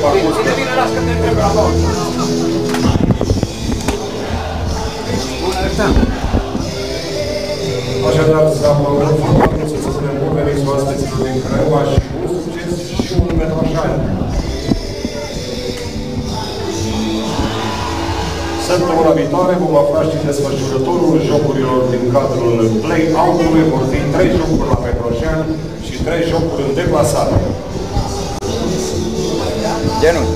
parcurs. Așadar, Zamorul Fotbalul să spunem bun venit oaspeților din Craiova și un succes și un Petroșani. Săptămâna viitoare vom afla și desfășurătorul jocurilor din cadrul play-out-ului. Vor fi 3 jocuri la Petroșani și 3 jocuri în deplasare. Genul.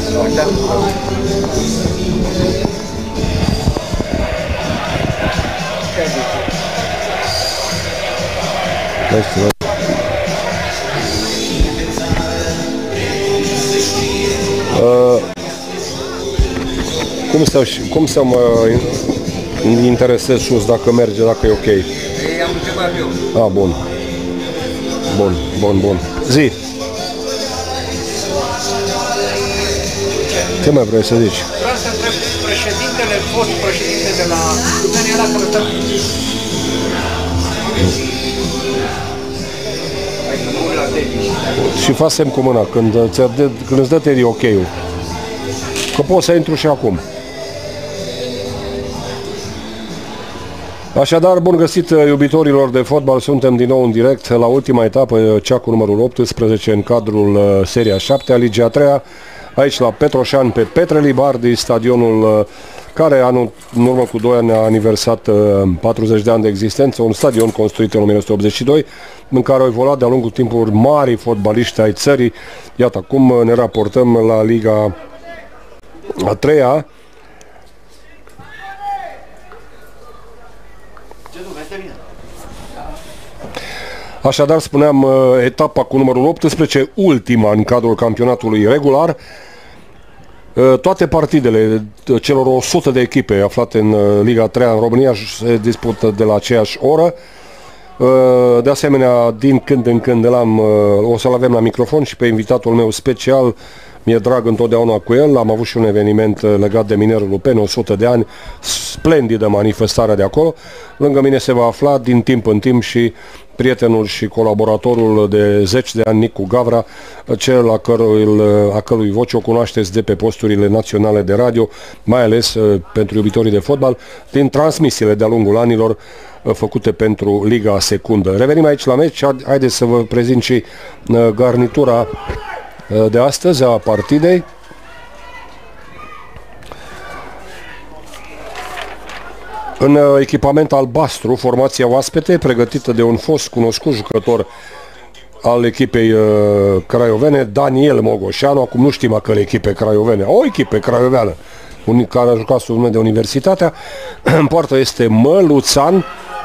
Cum să mă interesez sus dacă merge, dacă e ok? Am întrebat eu. Ah, bun. Bun. Zi. Ce mai vrei să zici? Vreau să întreb președintele, fost președinte de la Daniela Călătăr. Și fac semn cu mâna când îți dă Teddy ok-ul. Că pot să intru și acum. Așadar, bun găsit iubitorilor de fotbal, suntem din nou în direct la ultima etapă, cea cu numărul 18 în cadrul seria 7 a Ligii a 3-a, aici la Petroșani, pe Petre Libardi, stadionul care în urmă cu 2 ani a aniversat 40 de ani de existență, un stadion construit în 1982, în care au evoluat de-a lungul timpului mari fotbaliști ai țării. Iată, acum ne raportăm la Liga a 3-a. Așadar, spuneam, etapa cu numărul 18, ultima în cadrul campionatului regular. Toate partidele celor 100 de echipe aflate în Liga 3 în România se dispută de la aceeași oră. De asemenea, din când în când o să-l avem la microfon și pe invitatul meu special. Mi-e drag întotdeauna cu el. Am avut și un eveniment legat de Minerul Lupeni, 100 de ani, splendidă manifestarea de acolo. Lângă mine se va afla din timp în timp și prietenul și colaboratorul de 10 de ani, Nicu Gavra, cel a cărui voce o cunoașteți de pe posturile naționale de radio, mai ales pentru iubitorii de fotbal, din transmisiile de-a lungul anilor făcute pentru Liga Secundă. Revenim aici la meci, haideți să vă prezint și garnitura de astăzi a partidei. În echipament albastru, formația oaspete, pregătită de un fost cunoscut jucător al echipei craiovene, Daniel Mogoșanu. Acum nu știm a cărei echipe craiovene, o echipă craioveană, care a jucat sub nume de Universitatea. În poartă este Măluțan.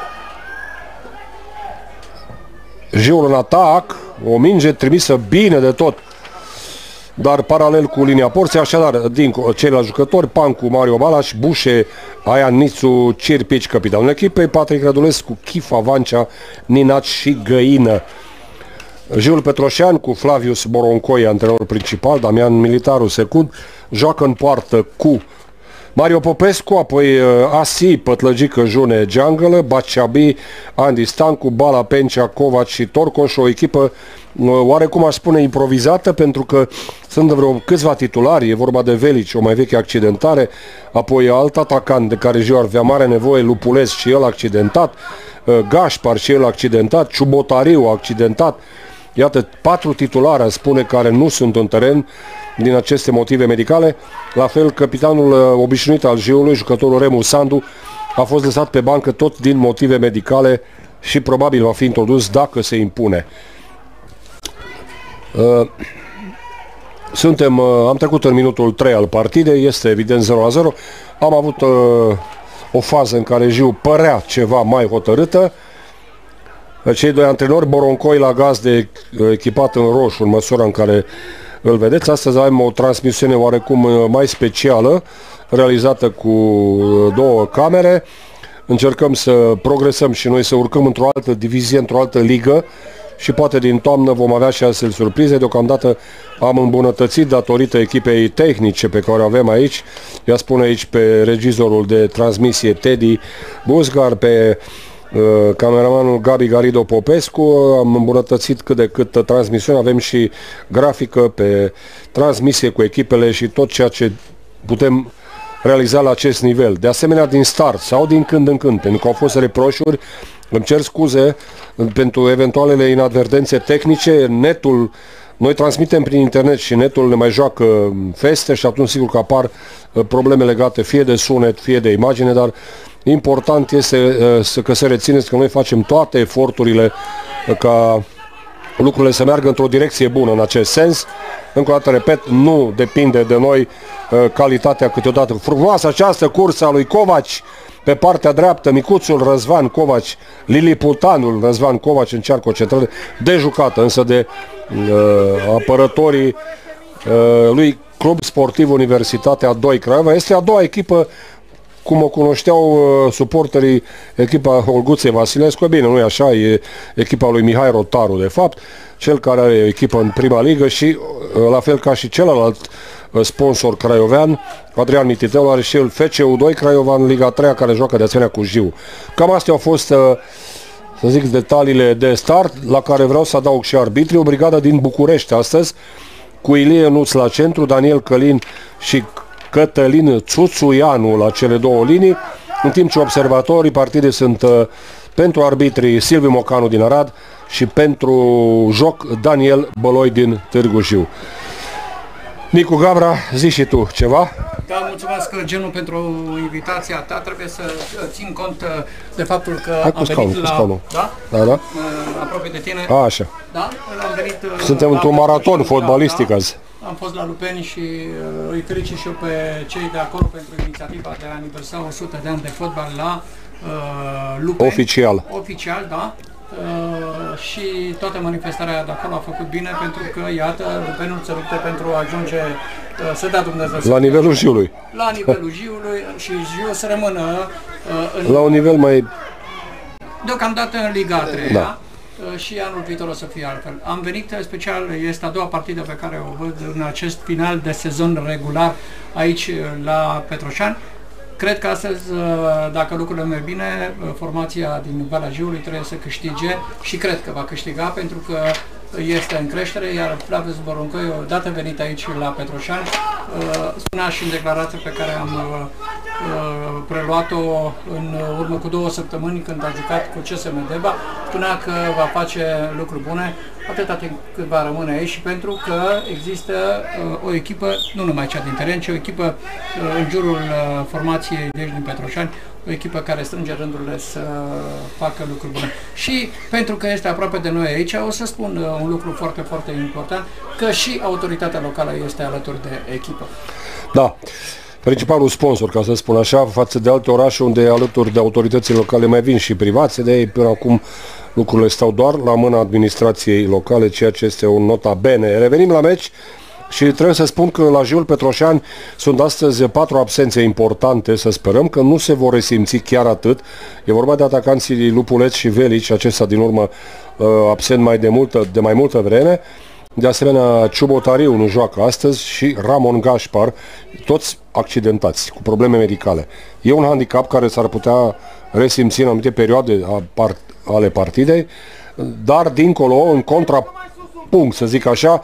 Jiul în atac, o minge trimisă bine de tot, dar paralel cu linia porții. Așadar, din ceilalți jucători, Pancu, Mario Balaș, Bușe, Aian Nițu, Cirpici, capitanul echipei, Patrick Rădulescu, Chifa, Vancea, Ninaci și Găină. Jiul Petroșean cu Flavius Boroncoi, antrenor principal, Damian Militaru secund, joacă în poartă cu Mario Popescu, apoi Asi, Pătlăgică, June, Geangălă, Baciabi, Andy Stancu, Bala, Pencea, Covaci și Torcoș, o echipă oarecum aș spune improvizată, pentru că sunt vreo câțiva titulari, e vorba de Velici, o mai veche accidentare, apoi alt atacant de care Jiu ar avea mare nevoie, Lupules și el accidentat, Gașpar și el accidentat, Ciubotariu accidentat. Iată, 4 titulari, spune, care nu sunt în teren din aceste motive medicale. La fel, capitanul obișnuit al Jiului, jucătorul Remu Sandu, a fost lăsat pe bancă tot din motive medicale și probabil va fi introdus dacă se impune. Am trecut în minutul 3 al partidei, este evident 0-0. Am avut o fază în care Jiu părea ceva mai hotărâtă. Cei doi antrenori, Boroncoi la gazde, echipat în roșu, în măsura în care îl vedeți. Astăzi avem o transmisiune oarecum mai specială, realizată cu 2 camere. Încercăm să progresăm și noi, să urcăm într-o altă divizie, într-o altă ligă și poate din toamnă vom avea și astfel surprize. Deocamdată am îmbunătățit datorită echipei tehnice pe care o avem aici. Ea spune aici pe regizorul de transmisie Teddy Buzgar, pe cameramanul Gabi Garido Popescu. Am îmbunătățit cât de cât transmisiunea, avem și grafică pe transmisie cu echipele și tot ceea ce putem realiza la acest nivel. De asemenea, din start sau din când în când, pentru că au fost reproșuri, îmi cer scuze pentru eventualele inadvertențe tehnice. Netul, noi transmitem prin internet și netul ne mai joacă feste și atunci sigur că apar probleme legate fie de sunet, fie de imagine, dar important este că să rețineți că noi facem toate eforturile ca lucrurile să meargă într-o direcție bună în acest sens. Încă o dată, repet, nu depinde de noi calitatea câteodată. Frumoasă această cursă a lui Covaci pe partea dreaptă, micuțul Răzvan Covaci, liliputanul Răzvan Covaci încearcă o centrare de jucată, însă de apărătorii lui Club Sportiv Universitatea 2 Craiova. Este a doua echipă, cum o cunoșteau suporterii, echipa Olguței Vasilescu. Bine, nu e așa, e echipa lui Mihai Rotaru, de fapt, cel care are echipă în prima ligă și, la fel ca și celălalt sponsor craiovean, Adrian Mititeu, are și el FCU2 Craiova în Liga 3, care joacă de asemenea cu Jiu. Cam astea au fost, să zic, detaliile de start, la care vreau să adaug și arbitrii. O brigadă din București astăzi, cu Ilie Nuț la centru, Daniel Călin și Cătălin Țuțuianu la cele două linii, în timp ce observatorii partidei sunt pentru arbitrii Silviu Mocanu din Arad și pentru joc Daniel Băloi din Târgu Jiu. Nicu Gavra, zi și tu ceva? Da, mulțumesc, Genu, pentru invitația ta. Trebuie să țin cont de faptul că am venit la... Da? Da, da? Aproape de tine. Așa. Da? Am venit suntem într-un maraton fotbalistic azi. Am fost la Lupeni și îi felicit și eu pe cei de acolo pentru inițiativa de a aniversa 100 de ani de fotbal la Lupeni. Oficial. Oficial, da. Și toată manifestarea de acolo a făcut bine, pentru că, iată, Lupenul se luptă pentru a ajunge, să dea Dumnezeu la nivelul Jiului. La nivelul Jiului și Jiu să rămână la un nivel mai... deocamdată în Liga 3, da. Și anul viitor o să fie altfel. Am venit special, este a doua partidă pe care o văd în acest final de sezon regular aici la Petroșani. Cred că astăzi, dacă lucrurile merg bine, formația din Valea Jiului trebuie să câștige și cred că va câștiga, pentru că este în creștere, iar Flavius Boruncoi, odată venit aici la Petroșani, spunea și în declarația pe care am preluat-o în urmă cu 2 săptămâni când a jucat cu CSM Deva, spunea că va face lucruri bune atâta timp cât va rămâne aici, și pentru că există o echipă, nu numai cea din teren, ci o echipă în jurul formației de aici din Petroșani, o echipă care strânge rândurile să facă lucruri bune. Și pentru că este aproape de noi aici, o să spun un lucru foarte, foarte important, că și autoritatea locală este alături de echipă. Da. Principalul sponsor, ca să spun așa, față de alte orașe unde alături de autoritățile locale mai vin și privați, de ei până acum lucrurile stau doar la mâna administrației locale, ceea ce este o nota bene. Revenim la meci și trebuie să spun că la Jiul Petroșani sunt astăzi 4 absențe importante, să sperăm că nu se vor resimți chiar atât. E vorba de atacanții Lupuleț și Velici, acesta din urmă absent de mai multă vreme. De asemenea, Ciubotariu nu joacă astăzi și Ramon Gașpar, toți accidentați, cu probleme medicale. E un handicap care s-ar putea resimți în anumite perioade ale partidei, dar dincolo, în contrapunct, să zic așa,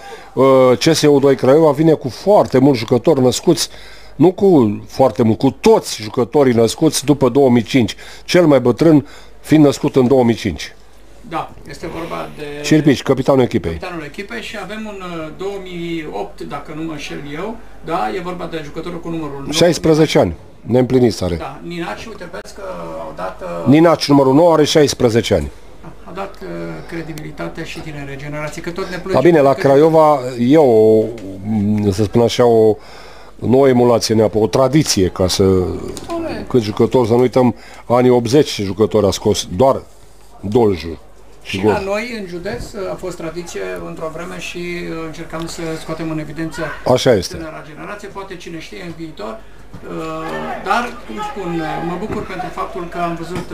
CSU2 Craiova vine cu foarte mulți jucători născuți, nu cu foarte mult, cu toți jucătorii născuți după 2005, cel mai bătrân fiind născut în 2005. Da, este vorba de... Cirpici, capitanul echipei. Capitanul echipei, și avem un 2008, dacă nu mă înșel eu, da, e vorba de jucătorul cu numărul 9. 16 ani, neîmplinit are. Da, Ninaci, uite, vezi că au dat... Ninaci, numărul 9, are 16 ani. A dat credibilitate și tinere generații, că tot ne plângem. Bine, la Craiova e o, să spun așa, o nouă emulație, neapărat, o tradiție, ca să... Cât jucători, să nu uităm, anii 80 jucători a scos doar Dolju. Și la noi, în județ, a fost tradiție într-o vreme și încercam să scoatem în evidență tânăra generație, poate cine știe în viitor, dar, cum spun, mă bucur pentru faptul că am văzut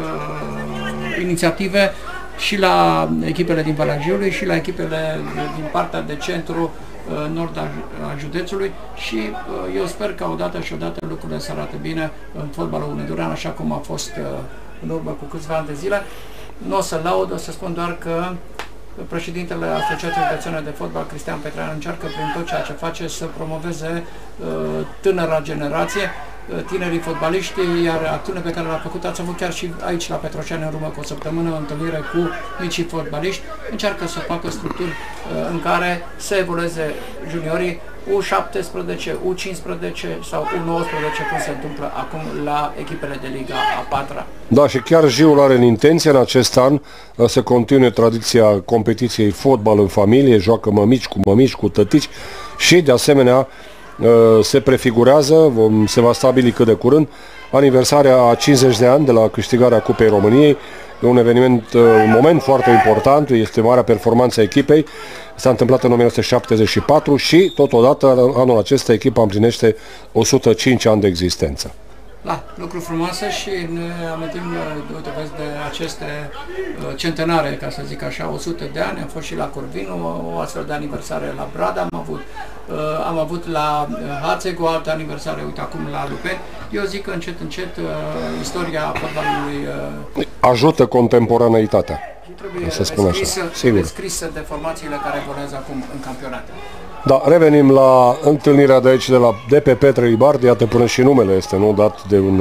inițiative și la echipele din Valea Jiului și la echipele din partea de centru nord a județului, și eu sper că odată și odată lucrurile să arate bine în fotbalul unedurean, așa cum a fost în urmă cu câțiva ani de zile. Nu o să laud, o să spun doar că președintele Asociației Județene de Fotbal, Cristian Petrean, încearcă prin tot ceea ce face să promoveze tânăra generație, tinerii fotbaliști, iar acțiunea pe care l-a făcut ați avut chiar și aici la Petroșani în urmă cu o săptămână, o întâlnire cu micii fotbaliști, încearcă să facă structuri în care să evolueze juniorii U17, U15 sau U19, cum se întâmplă acum la echipele de Liga a 4-a. Da, și chiar Jiul are în intenție în acest an să continue tradiția competiției fotbal în familie, joacă mămici, cu tătici și de asemenea se prefigurează, se va stabili cât de curând, aniversarea a 50 de ani de la câștigarea Cupei României. E un eveniment, un moment foarte important, este marea performanță a echipei, s-a întâmplat în 1974 și totodată anul acesta echipa împlinește 105 ani de existență. Da, lucruri frumoase și ne amintim, uite, vezi, de aceste centenare, ca să zic așa, 100 de ani, am fost și la Corvinu, o astfel de aniversare la Brada am avut la Hațeg o altă aniversare, uite, acum la Lupeni. Eu zic că încet, istoria fotbalului ajută contemporaneitatea. Trebuie descrisă de formațiile care evoluează acum în campionate. Da, revenim la întâlnirea de aici, de pe Petre Libardi, iată până și numele este, nu, dat de un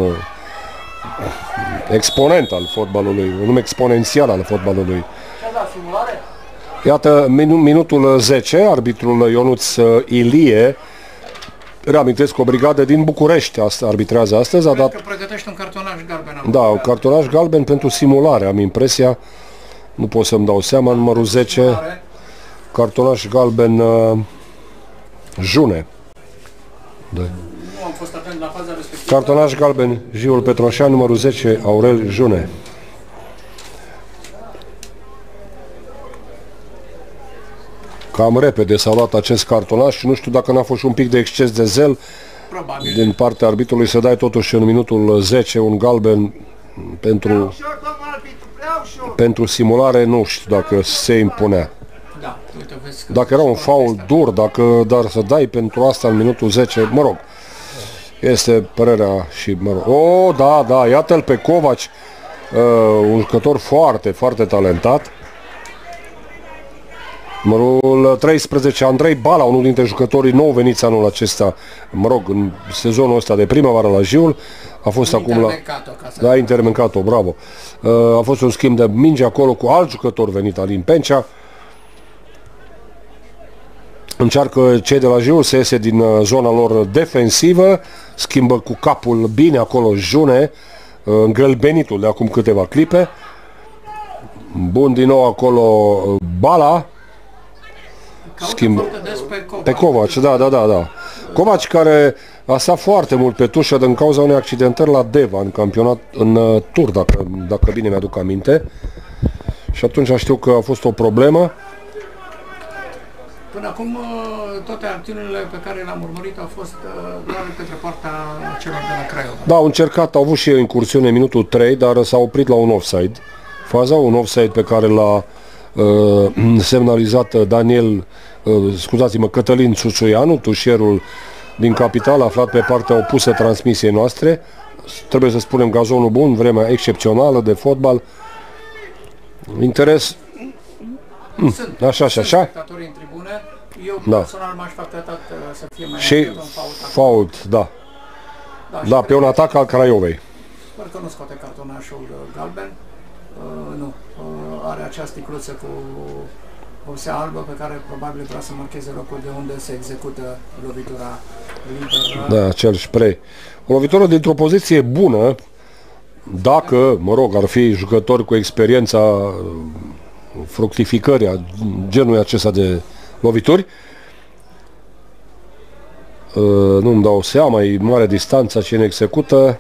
exponent al fotbalului, un nume exponențial al fotbalului. Iată, minutul 10, arbitrul Ionuț Ilie, reamintesc, o brigadă din București arbitrează astăzi, a dat... Cred că pregătește un cartonaj galben. Da, un cartonaj galben pentru simulare, am impresia, nu pot să-mi dau seama, numărul 10, cartonaj galben June. Nu am fost atent la faza respectivă. Cartonaj galben Jiul Petroșan, numărul 10, Aurel June. Cam repede s-a luat acest cartonaj și nu știu dacă n-a fost și un pic de exces de zel. Probabil. Din partea arbitrului să dai totuși în minutul 10 un galben pentru simulare, nu știu dacă se impunea. Da, uite, vezi că dacă era un faul dur, dar să dai pentru asta în minutul 10, mă rog, este părerea și, mă rog, da, iată-l pe Covaci, un jucător foarte, foarte talentat. Numărul 13, Andrei Bala, unul dintre jucătorii nou veniți anul acesta, mă rog, în sezonul ăsta de primăvară la Jiul, a fost acum la... Da, Intermencato, bravo. A fost un schimb de minge acolo cu alt jucător venit, Alin Pencea. Încearcă cei de la Jiul să iese din zona lor defensivă, schimbă cu capul bine acolo June, îngălbenitul de acum câteva clipe. Bun din nou acolo Bala. Schimbă pe Covaci, da. Covaci care a stat foarte mult pe tușă din cauza unei accidentări la Deva în campionat, în tur, dacă bine mi-aduc aminte. Și atunci știu că a fost o problemă. Până acum toate acțiunile pe care le-am urmărit au fost doar către partea celor de la Craiova. Da, au încercat, au avut și o incursiune în minutul 3, dar s-au oprit la un offside. Faza, un offside pe care l-a semnalizat Cătălin Țuțuianu, tușierul din capitală, aflat pe partea opusă transmisiei noastre. Trebuie să spunem, gazonul bun, vremea excepțională de fotbal. Interes. Așa. Spectatorii în tribune. Eu personal m-aș fi atâtat să fie mai și fault, da. Da, pe un atac al Craiovei. Sper că nu scoate cartonașul galben. Nu. Are acea sticluță cu vopsea albă pe care probabil vrea să marcheze locul de unde se execută lovitura liberă. Da, acel spray. O lovitură dintr-o poziție bună, dacă, mă rog, ar fi jucători cu experiența fructificării a genului acesta de lovituri. Nu-mi dau seama, e mare distanța cine execută.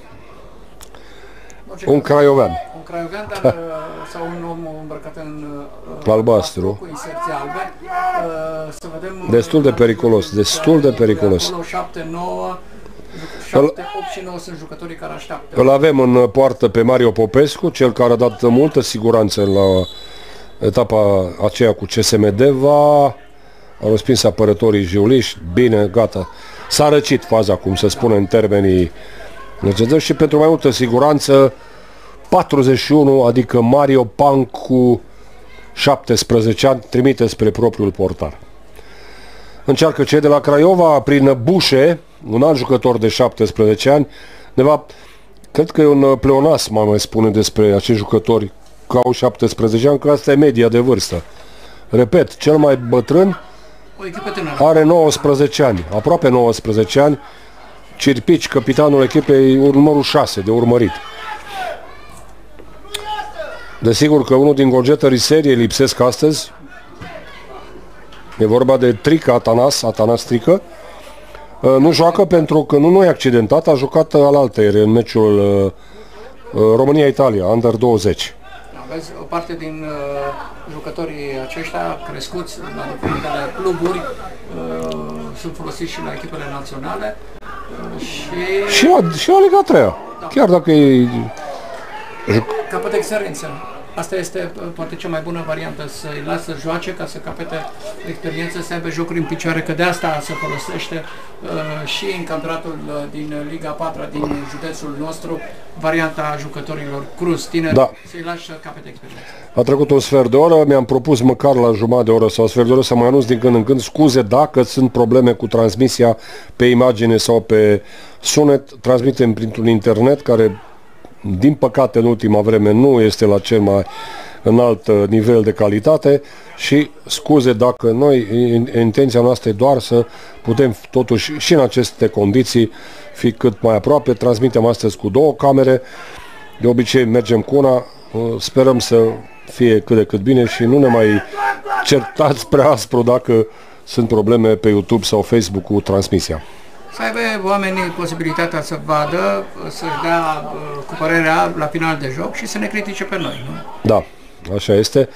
Un craiovean. Un craiovean, dar sau un om îmbrăcat în albastru. Cu inserții albe. Să vedem. Destul de periculos, destul de periculos. 7, 9, 7, 8 și 9 sunt jucătorii care așteaptă. Îl avem în poartă pe Mario Popescu, cel care a dat multă siguranță la etapa aceea cu CSM Deva. Au respins apărătorii jiuliști, bine, gata. S-a răcit faza, cum se spune în termenii. Și pentru mai multă siguranță 41, adică Mario Pancu, 17 ani, trimite spre propriul portar. Încearcă cei de la Craiova prin Bușe, un alt jucător de 17 ani. De fapt, cred că e un pleonas, mai spune despre acești jucători că au 17 ani, că asta e media de vârstă. Repet, cel mai bătrân are 19 ani, aproape 19 ani. Cirpici, capitanul echipei, numărul 6 de urmărit. Desigur că unul din golgetării seriei lipsesc astăzi. E vorba de Trică, Atanas Trică. Nu joacă pentru că nu e accidentat, a jucat alaltăieri în meciul România-Italia, Under 20. Aveți o parte din jucătorii aceștia crescuți la diferitele cluburi, sunt folosiți și la echipele naționale și la Liga 3. Da. Chiar dacă e... Capătă experiență. Asta este poate cea mai bună variantă, să-i lasă să joace ca să capete experiență, să aibă jocuri în picioare, că de asta se folosește și în campionatul din Liga 4 din județul nostru, varianta jucătorilor cruz, tineri, da. Să-i lași să capete experiență. A trecut un sfert de oră, mi-am propus măcar la jumătate de oră sau un sfert de oră să mai anunț din când în când scuze dacă sunt probleme cu transmisia pe imagine sau pe sunet. Transmitem printr-un internet care, din păcate, în ultima vreme nu este la cel mai înalt nivel de calitate și scuze dacă noi, intenția noastră e doar să putem totuși și în aceste condiții fi cât mai aproape. Transmitem astăzi cu 2 camere, de obicei mergem cu una, sperăm să fie cât de cât bine și nu ne mai certați prea aspru dacă sunt probleme pe YouTube sau Facebook cu transmisia. Să aibă oamenii posibilitatea să vadă, să-și dea cu părerea la final de joc și să ne critique pe noi, nu? Da, așa este.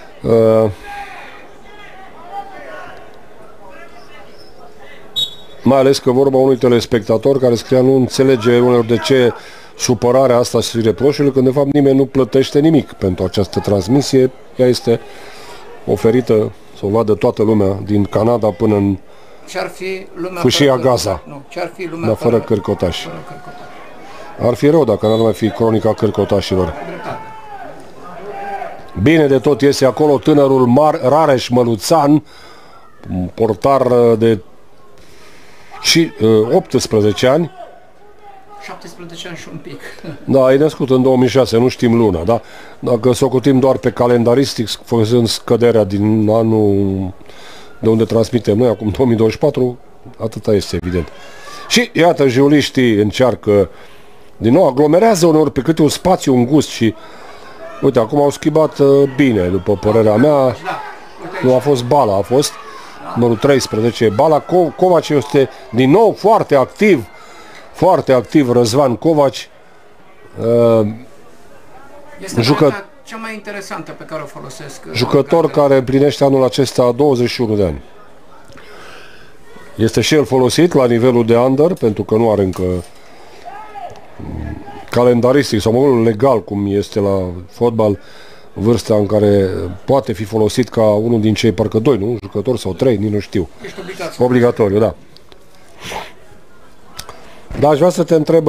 Mai ales că vorba unui telespectator care scria nu înțelege uneori de ce supărarea asta și reproșurile, când de fapt nimeni nu plătește nimic pentru această transmisie. Ea este oferită să o vadă toată lumea, din Canada până în ce-ar fi lumea Fâșia Gaza. Nu, ce-ar fi lumea fără cârcotași. Ar fi rău dacă n-ar mai fi cronica cârcotașilor. Bine de tot iese acolo tânărul Rareș Măluțan, portar de 18 ani. 17 ani și un pic. Da, e născut în 2006, nu știm luna, da? Dacă s-o cutim doar pe calendaristic, făcând scăderea din anul de unde transmitem noi, acum 2024, atâta este evident. Și iată, jiuliștii încearcă din nou, aglomerează uneori pe câte un spațiu îngust și uite, acum au schimbat bine, după părerea mea. Nu a fost Bala, a fost numărul 13, Bala. Covaci este din nou foarte activ Răzvan Covaci. Este cea mai interesantă pe care o folosesc. Jucător care împlinește anul acesta 21 de ani. Este și el folosit la nivelul de under, pentru că nu are încă calendaristic sau modul legal, cum este la fotbal, vârsta în care poate fi folosit ca unul din cei, parcă 2, nu? Jucători sau 3, nici nu știu. Ești obligatoriu, da. Dar aș vrea să te întreb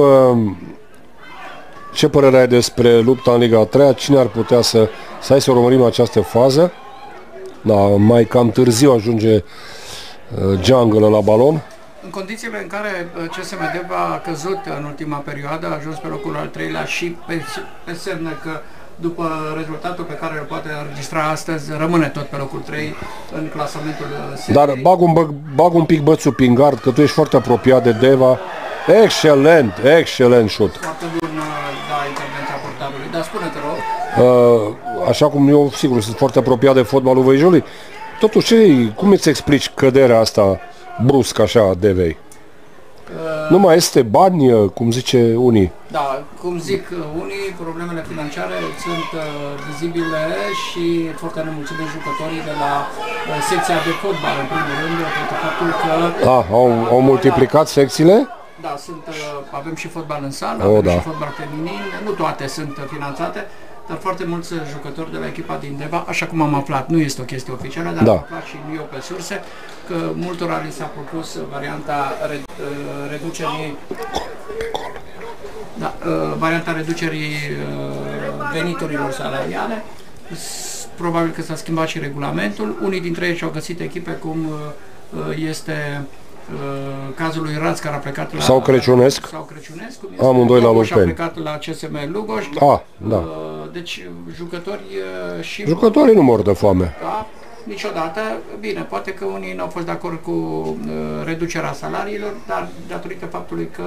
ce părere ai despre lupta în Liga 3, cine ar putea să urmărim această fază. Da, mai cam târziu ajunge Jungle la balon. În condițiile în care CSMD a căzut în ultima perioadă, a ajuns pe locul al 3-lea și pe semne că după rezultatul pe care îl poate înregistra astăzi, rămâne tot pe locul 3 în clasamentul seriei. Dar bag un pic bățul prin gard, că tu ești foarte apropiat de Deva. Excelent șut. Foarte bună, da, intervenția portarului. Dar spune-te, rog. Așa cum eu, sigur, sunt foarte apropiat de fotbalul Văjului, totuși, cum îți explici căderea asta brusc așa a Devei? Nu mai este bani, cum zice unii. Da, cum zic unii, problemele financiare sunt vizibile și foarte nemulțumim jucătorii de la secția de fotbal, în primul rând, pentru faptul că... Au multiplicat secțiile? Da, avem și fotbal în sală, avem și fotbal feminin, nu toate sunt finanțate, dar foarte mulți jucători de la echipa din Deva, așa cum am aflat, nu este o chestie oficială, dar am aflat și eu pe surse, că multora li s-a propus varianta reducerii Da, varianta reducerii veniturilor salariale. Probabil că s-a schimbat și regulamentul. Unii dintre ei și-au găsit echipe, cum este cazul lui Raț, care a plecat la... Sau Crăciunescu. Amândoi la Lupeni. Și a plecat la CSM Lugoș. Da. Deci jucători și... Jucătorii nu mor de foame. Da, niciodată. Bine, poate că unii nu au fost de acord cu reducerea salariilor, dar datorită faptului că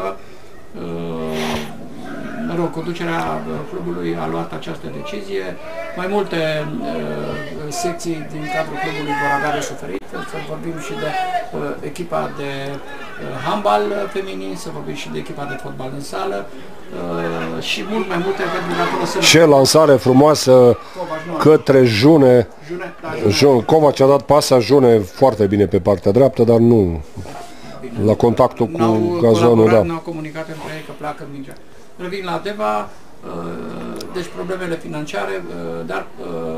conducerea clubului a luat această decizie. Mai multe secții din cadrul clubului vor avea de suferit. Să vorbim și de echipa de handbal feminin, să vorbim și de echipa de fotbal în sală și mult mai multe, pentru că acolo sunt... Ce lansare frumoasă către June. Covaci a dat pasa June foarte bine pe partea dreaptă, dar nu la contactul cu gazonul. Nu au comunicat între ei că pleacă mingea. Revin la Deva, deci problemele financiare, dar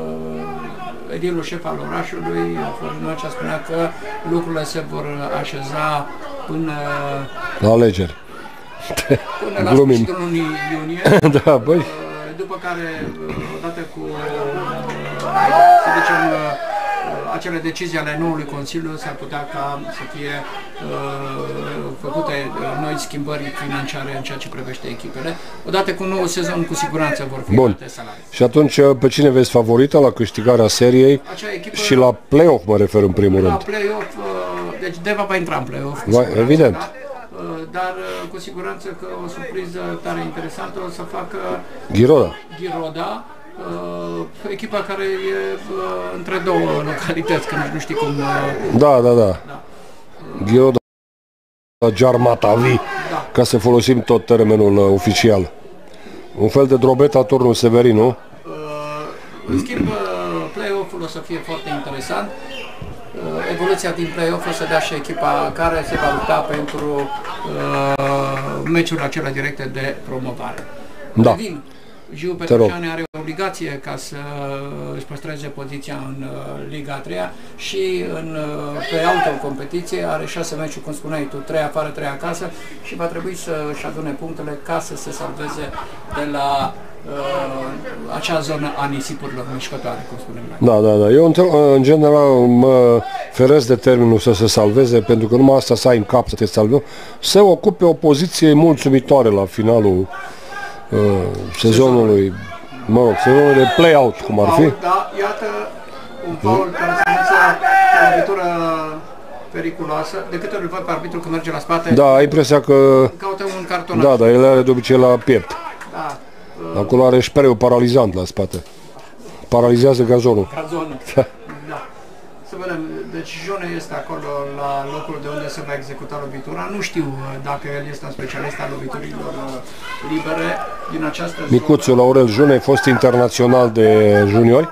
edilul șef al orașului, Florin Noacea, spunea că lucrurile se vor așeza până la alegeri. Până la sfârșitul lunii iunie. Da, băi. După care, odată cu, să zicem, acele decizii ale noului Consiliu, s-ar putea ca să fie făcute noi schimbări financiare în ceea ce privește echipele. Odată cu noul sezon, cu siguranță vor fi alte salarii. Și atunci, pe cine vezi favorită la câștigarea seriei și la play-off, mă refer în primul rând? La play-off, deci Deva va intra în play-off. Evident. Da? Dar cu siguranță că o surpriză tare interesantă o să facă Ghiroda. Echipa care e între două localități, că nu știi cum... Da. Ghiroda Giarmatavi, ca să folosim tot termenul oficial. Un fel de Drobeta turnul Severin, nu? În schimb, play-off-ul o să fie foarte interesant. Evoluția din play-off o să dea și echipa care se va lupta pentru meciurile acelea directe de promovare. Da. Giu Petroșani are o obligație ca să își păstreze poziția în Liga 3 și în play-out în competiție are 6 meciuri, cum spuneai tu, 3 afară, 3 acasă și va trebui să își adune punctele ca să se salveze de la acea zonă a nisipurilor mișcătoare, cum spunem noi. Da. Eu în general mă feresc de termenul să se salveze, pentru că numai asta să ai în cap să te salvezi, să ocupe o poziție mulțumitoare la finalul sezonului, sezonul de play-out, cum ar fi. Da, iată un faul care se anunță o lovitură periculoasă. De câte ori îl văd pe arbitru că merge la spate? Da, ai impresia că caută un cartonaj. Da, dar el are de obicei la piept. Da. Acolo are șpereu paralizant la spate. Paralizează gazonul. Da. Să vedem, deci Jone este acolo la locul de unde se va executa lovitura. Nu știu dacă el este un specialist al loviturilor libere din această zonă. Micuțul Aurel Jone, fost internațional de juniori.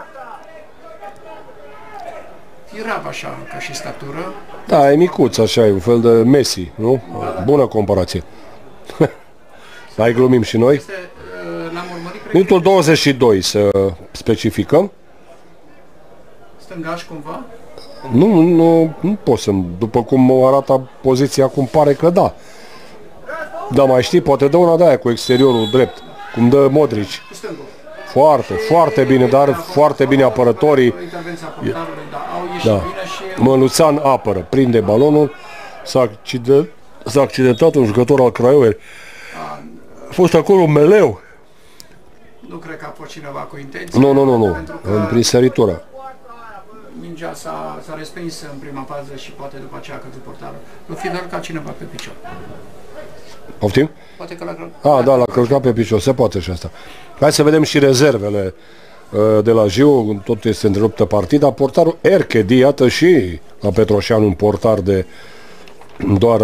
Firav așa, ca și statură. Da, e micuț, așa, e un fel de Messi, nu? Bună comparație. Hai, glumim și noi. Minutul 22, să specificăm. Stângaș cumva? Nu pot să, după cum arată poziția, acum pare că da. Da, mai știi, poate dă una de aia cu exteriorul drept, cum dă Modric. Foarte bine, dar foarte bine apărătorii. Da. Măluțan apără, prinde balonul, s-a accidentat un jucător al Craiovei. A fost acolo un meleu. Nu cred că a fost cineva cu intenție. Nu, prin săritură. Mingea s-a respins în prima fază și poate după aceea căzut portarul. Nu fi doar ca cineva pe picior. Poftim? Poate că l-a l-a călcat pe picior, se poate și asta. Hai să vedem și rezervele de la Jiu, tot este întreruptă partida. Portarul Erchedi, iată și la Petroșan un portar de doar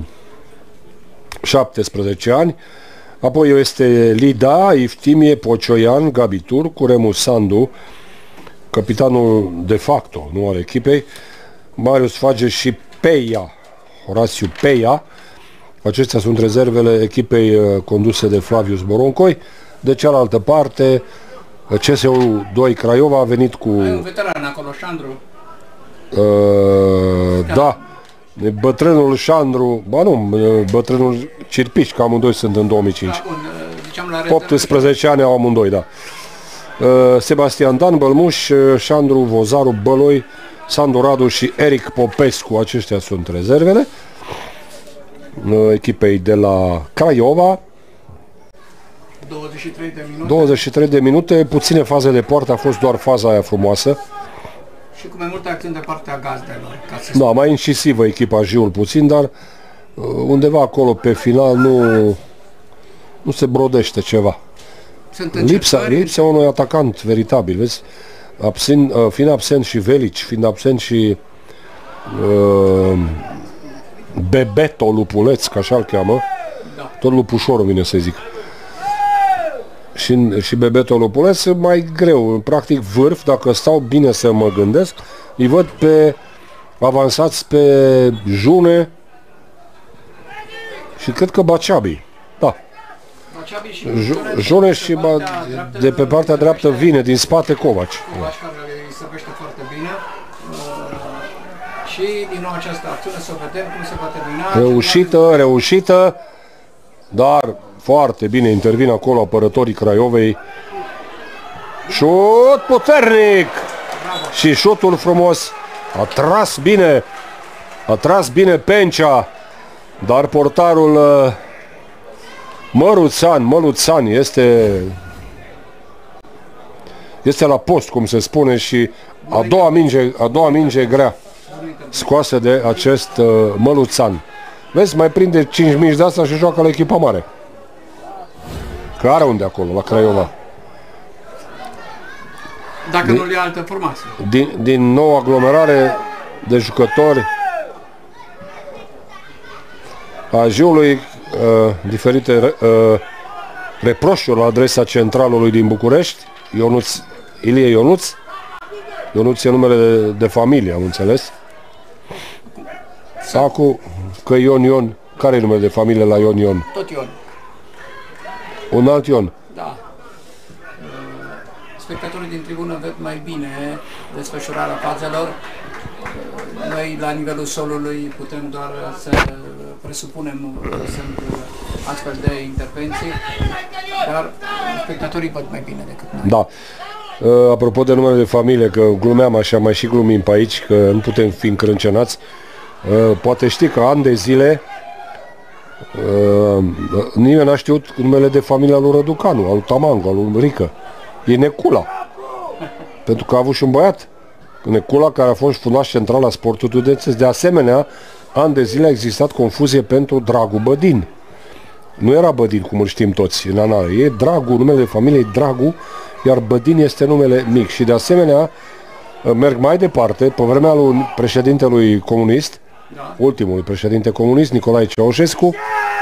17 ani. Apoi este Lida, Iftimie, Pocioian, Gabi Turcu, Remus Sandu, capitanul de facto, nu al echipei, Marius Fage și Peia, Horațiu Peia. Acestea sunt rezervele echipei conduse de Flavius Boroncoi. De cealaltă parte, CSU 2 Craiova a venit cu... Ai un veteran acolo, Șandru. Da, Bătrânul Șandru, ba nu, bătrânul Cirpici, că amândoi sunt în 2005. Da, bun, ziceam la rezervă. 18 ani au amândoi, da. Sebastian Dan Bălmuș, Șandru Vozaru Băloi, Sandu Radu și Eric Popescu, aceștia sunt rezervele echipei de la Craiova. 23 de minute. 23 de minute, puține faze de poartă, a fost doar faza aia frumoasă. Și cu mai multe acțiuni de partea gazdelor. Ca să Da, mai incisivă echipa Jiul puțin, dar undeva acolo pe final nu se brodește ceva. sunt Lipsa unui atacant veritabil, vezi? Fiind absent și Velici, fiind absent și Bebeto Lupuleț, că așa-l cheamă, Da. tot Lupușorul vine să zic. Și Bebeto Lupuleț mai greu, practic vârf, dacă stau bine să mă gândesc, îi văd pe avansați pe June și cred că Baceabi. Da. Baceabi și June și de pe partea dreaptă vine din spate Covaci. Covaci care îi servește foarte bine. Și din nou această acțiune să vedem cum se va termina. Reușită, dar foarte bine intervin acolo apărătorii Craiovei. Șut puternic! Bravo. Și șutul frumos. A tras bine Pencea, dar portarul Măluțan este la post, cum se spune, și a doua minge grea scoasă de acest Măluțan. Vezi, mai prinde 5 mingi de asta și joacă la echipa mare. Că are unde acolo, la Craiova. Dacă nu le ia altă formație. Din nou aglomerare de jucători a Jiului, diferite reproșuri la adresa centralului din București, Ilie Ionuț. Ionuț e numele de familie, am înțeles. Acum că Ion, care e numele de familie la Ion? Tot Ion. Un alt Ion. Da. Spectatorii din tribună văd mai bine desfășurarea fazelor. Noi, la nivelul solului, putem doar să presupunem că sunt astfel de intervenții, dar spectatorii văd mai bine decât noi. Da. Apropo de numele de familie, că glumeam așa, mai și glumim pe aici, că nu putem fi încrâncenați. Poate știi că ani de zile nimeni n-a știut numele de familia lui Răducanu, al lui Tamango, al lui Rică. E Necula. Pentru că a avut și un băiat, Necula, care a fost fundaș central la Sportul Studențesc. De asemenea, ani de zile a existat confuzie pentru Dragu Bădin. Nu era Bădin, cum îl știm toți în anale. E Dragu, numele de familie e Dragu, iar Bădin este numele mic. Și de asemenea, merg mai departe, pe vremea lui președintelui comunist, ultimului președinte comunist, Nicolae Ceaușescu,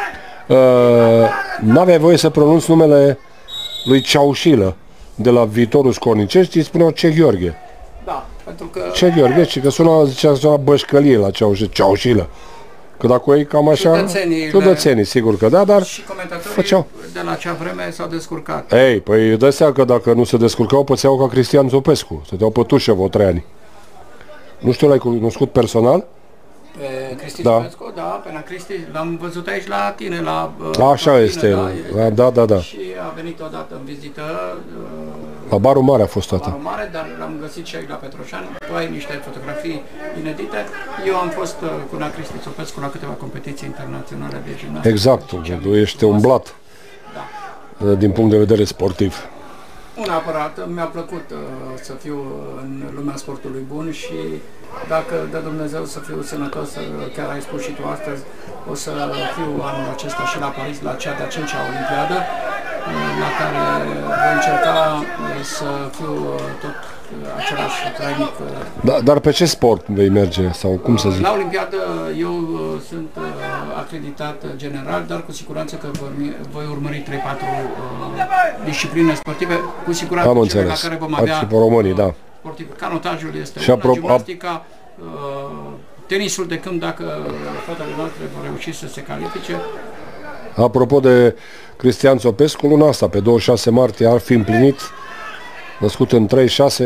n-avea voie să pronunț numele lui Ceaușilă de la viitorul Scornicești, îi spuneau Ce Gheorghe. Da, pentru că... Ce Gheorghe, și că suna bășcălie la Ceaușilă. Că dacă e cam așa, ciudățenii, sigur că da, dar și comentatorii făceau. De la acea vreme s-au descurcat. Ei, păi dă seama că dacă nu se descurcau, pățeau ca Cristian Zopescu. Stăteau pe Tușev o 3 ani. Nu știu, l-ai cunoscut personal? Pe Cristi Da. Zopescu, da, pe Cristi, l-am văzut aici la tine, Așa este, da. Și a venit odată în vizită La Barul Mare a fost toată. Barul Mare, dar l-am găsit și aici la Petroșani. Tu ai niște fotografii inedite. Eu am fost cu Cristi Zopescu la câteva competiții internaționale de gimnastică. Exact, tu ești umblat din punct de vedere sportiv. Un aparat, mi-a plăcut să fiu în lumea sportului bun și dacă dă Dumnezeu să fiu sănătos, chiar ai spus și tu astăzi, o să fiu anul acesta și la Paris, la cea de-a 5-a Olimpiadă, la care voi încerca să fiu tot același trainic. Da, dar pe ce sport vei merge sau cum să zic? La Olimpiadă eu sunt acreditat general, dar cu siguranță că voi urmări 3-4 discipline sportive, cu siguranță Am cele înțeles. la care vom avea și pe românii, da. sportiv. Canotajul este Și una, gimnastica, tenisul de câmp, dacă fetele noastre vor reuși să se califice. Apropo de Cristian Zopescu, luna asta, pe 26 martie, ar fi împlinit, născut în 36,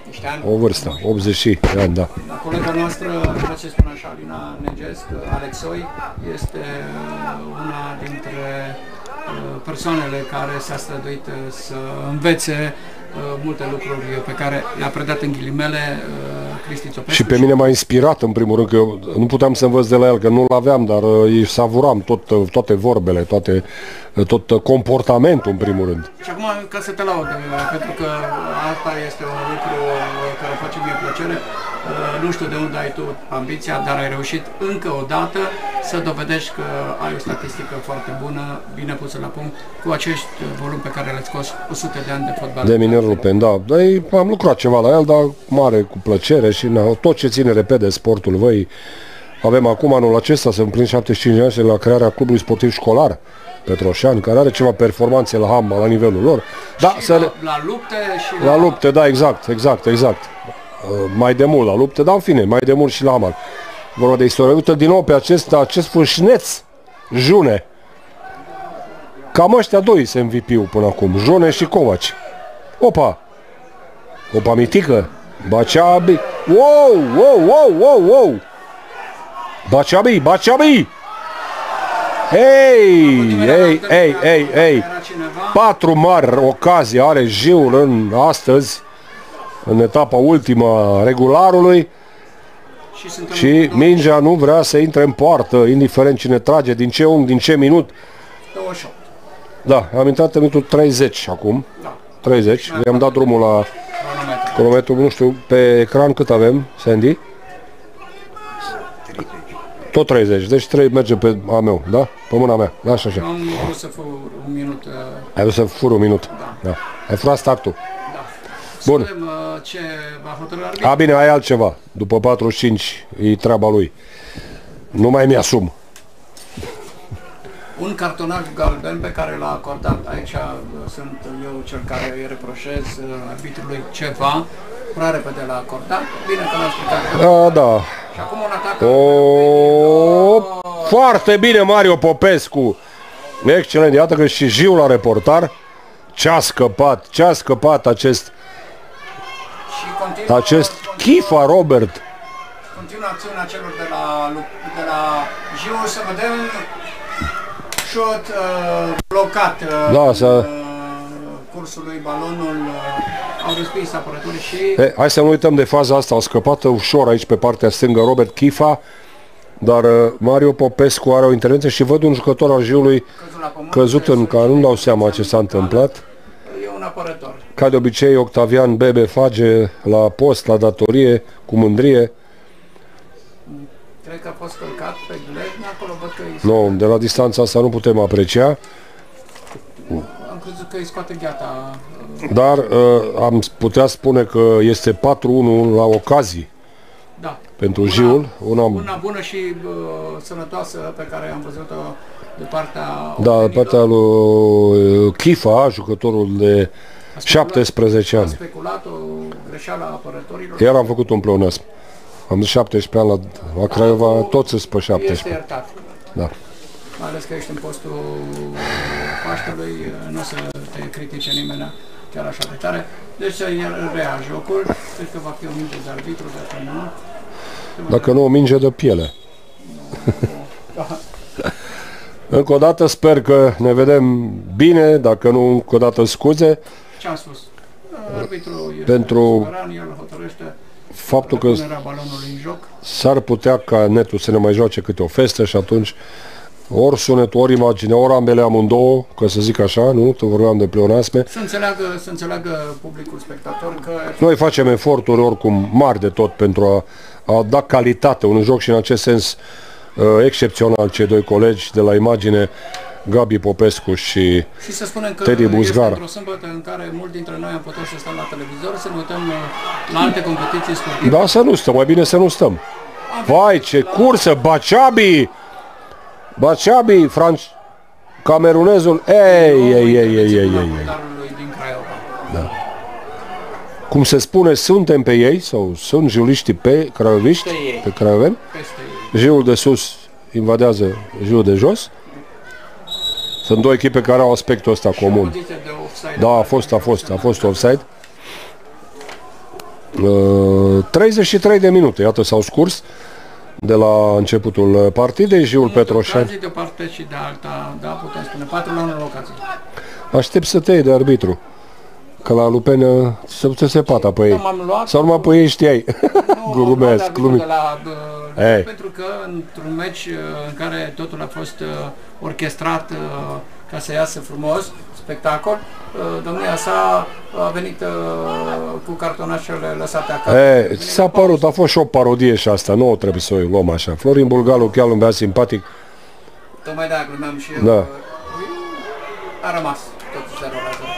niște ani. O vârstă, 80 de ani, da. Colega noastră, vreau să spun așa, Alina Negesc, Alexoi, este una dintre persoanele care s-a străduit să învețe multe lucruri pe care le-a predat în ghilimele Cristi Țopescu. Și pe mine m-a inspirat în primul rând, că eu nu puteam să învăț de la el, că nu-l aveam, dar îi savuram toate vorbele, tot comportamentul în primul rând. Și acum ca să te laud, pentru că asta este un lucru care face mie plăcere. Nu știu de unde ai tu ambiția, dar ai reușit încă o dată să dovedești că ai o statistică foarte bună, bine pusă la punct, cu acești volum pe care le-ai scos 100 de ani de fotbal. De miner Rupen, da. Am lucrat ceva la el, dar mare cu plăcere și tot ce ține repede sportul văi. Avem acum anul acesta, să împlin 75 de ani la crearea clubului sportiv școlar Petroșani, care are ceva performanțe la handbal la nivelul lor. Da, și la lupte și la lupte, da, exact. Mai de mult la lupte, dar în fine, mai de mult și la handbal. Vorba de istorie. Uite din nou pe acest fâșneț, June. Cam ăștia doi se MVP-ul până acum, June și Covaci. Opa mitică, Baceabi. Wow! Baceabi! Ei! 4 mari ocazii are Jiul în astăzi, în etapa ultimă a regularului. Și mingea nu vrea să intre în poartă, indiferent cine trage, din ce unghi, din ce minut. 28. Da, am intrat în minutul 30 acum. Da. 30. I-am dat drumul la cronometru. Nu știu, pe ecran cât avem, Sandy? Tot 30. Deci 3 merge pe a meu, da? Pe mâna mea. Da, așa. Am vrut să fur un minut. Ai vrut să fur un minut? Da. Ai furat startul. Bun. Vedem ce va hotărâ arbitru. Bine, ai altceva. După 45 e treaba lui. Nu mai mi-asum. Un cartonaj galben pe care l-a acordat, aici sunt eu cel care îi reproșez arbitrului ceva, prea repede l-a acordat, bine că l-a stricat. Da. Și acum un atac. Foarte bine Mario Popescu. Excelent, iată că și Jiu la reportar. Ce-a scăpat acest Chifa Robert. Continuă acțiunea celor de la Jiu, să vedem șut blocat cursului, balonul au respins apărătorii și... Hai să nu uităm de faza asta, a scăpat ușor aici pe partea stângă Robert Chifa, dar Mario Popescu are o intervenție și văd un jucător al Jiului căzut în care nu-mi dau seama ce s-a întâmplat. E un apărător. Ca de obicei, Octavian Bebe fage la post, la datorie, cu mândrie. Cred că a fost călcat pe glezna, acolo văd că Nu, de la distanța asta nu putem aprecia. Am crezut că îi scoate gheata. Dar am putea spune că este 4-1 la ocazii. Da. Pentru Jiul. Una bună și sănătoasă pe care am văzut-o de partea... Da, de partea lui Chifa, jucătorul de 17 ani. A speculat o greșeală a apărătorilor. Iar am făcut un pleonasm. Am de 17 ani la Craiova, toți îți pe 17. Este iertat. Da. Mai ales că ești în postul Paștelui, nu o să te critique nimeni chiar așa de tare. Deci să rea jocul, cred că va fi o minge de arbitru, dacă nu... Dacă nu, o minge de piele. Încă o dată sper că ne vedem bine, dacă nu, încă o dată scuze. Ce am spus? Arbitru este pentru suveran, el hotărăște faptul că balonului în joc. S-ar putea ca netul să ne mai joace câte o festă și atunci ori sunet, ori imagine, ori ambele amândouă, ca să zic așa, nu? Că vorbeam de pleonasme. Să înțeleagă publicul spectator că... Noi facem eforturi oricum mari de tot pentru a da calitate unui joc și în acest sens excepțional cei doi colegi de la imagine, Gabi Popescu și să spunem că Teddy Buzgar. este într-o sâmbătă în care mulți dintre noi am putut să stăm la televizor, să ne uităm la alte competiții sportive. Da, să nu stăm, mai bine să nu stăm. Vai, ce cursă, Baceabi, camerunezul, ei. Da. Cum se spune, suntem pe ei, sau sunt jiuliștii pe craioviști, pe craioveni. Jiul de sus invadează jiul de jos. Sunt două echipe care au aspectul ăsta comun. Da, a fost offside. 33 de minute, iată, s-au scurs de la începutul partidei. Jiul Petroșani. De o parte și de alta, da, putem spune, 4 la 1 locații. Aștept să te iei de arbitru. Că la Lupenă se pata pe ei. Sau numai pe ei știai. Glumesc, glumesc. Pentru că într-un meci în care totul a fost orchestrat ca să iasă frumos, spectacol, domnia sa a venit cu cartonașele lăsate acasă. S-a părut, a fost și o parodie și asta, nu trebuie să o luăm așa. Florin Bulgalu, chiar un băiat simpatic. Tocmai de-aia glumeam și eu. Da. A rămas totul 0 la 0.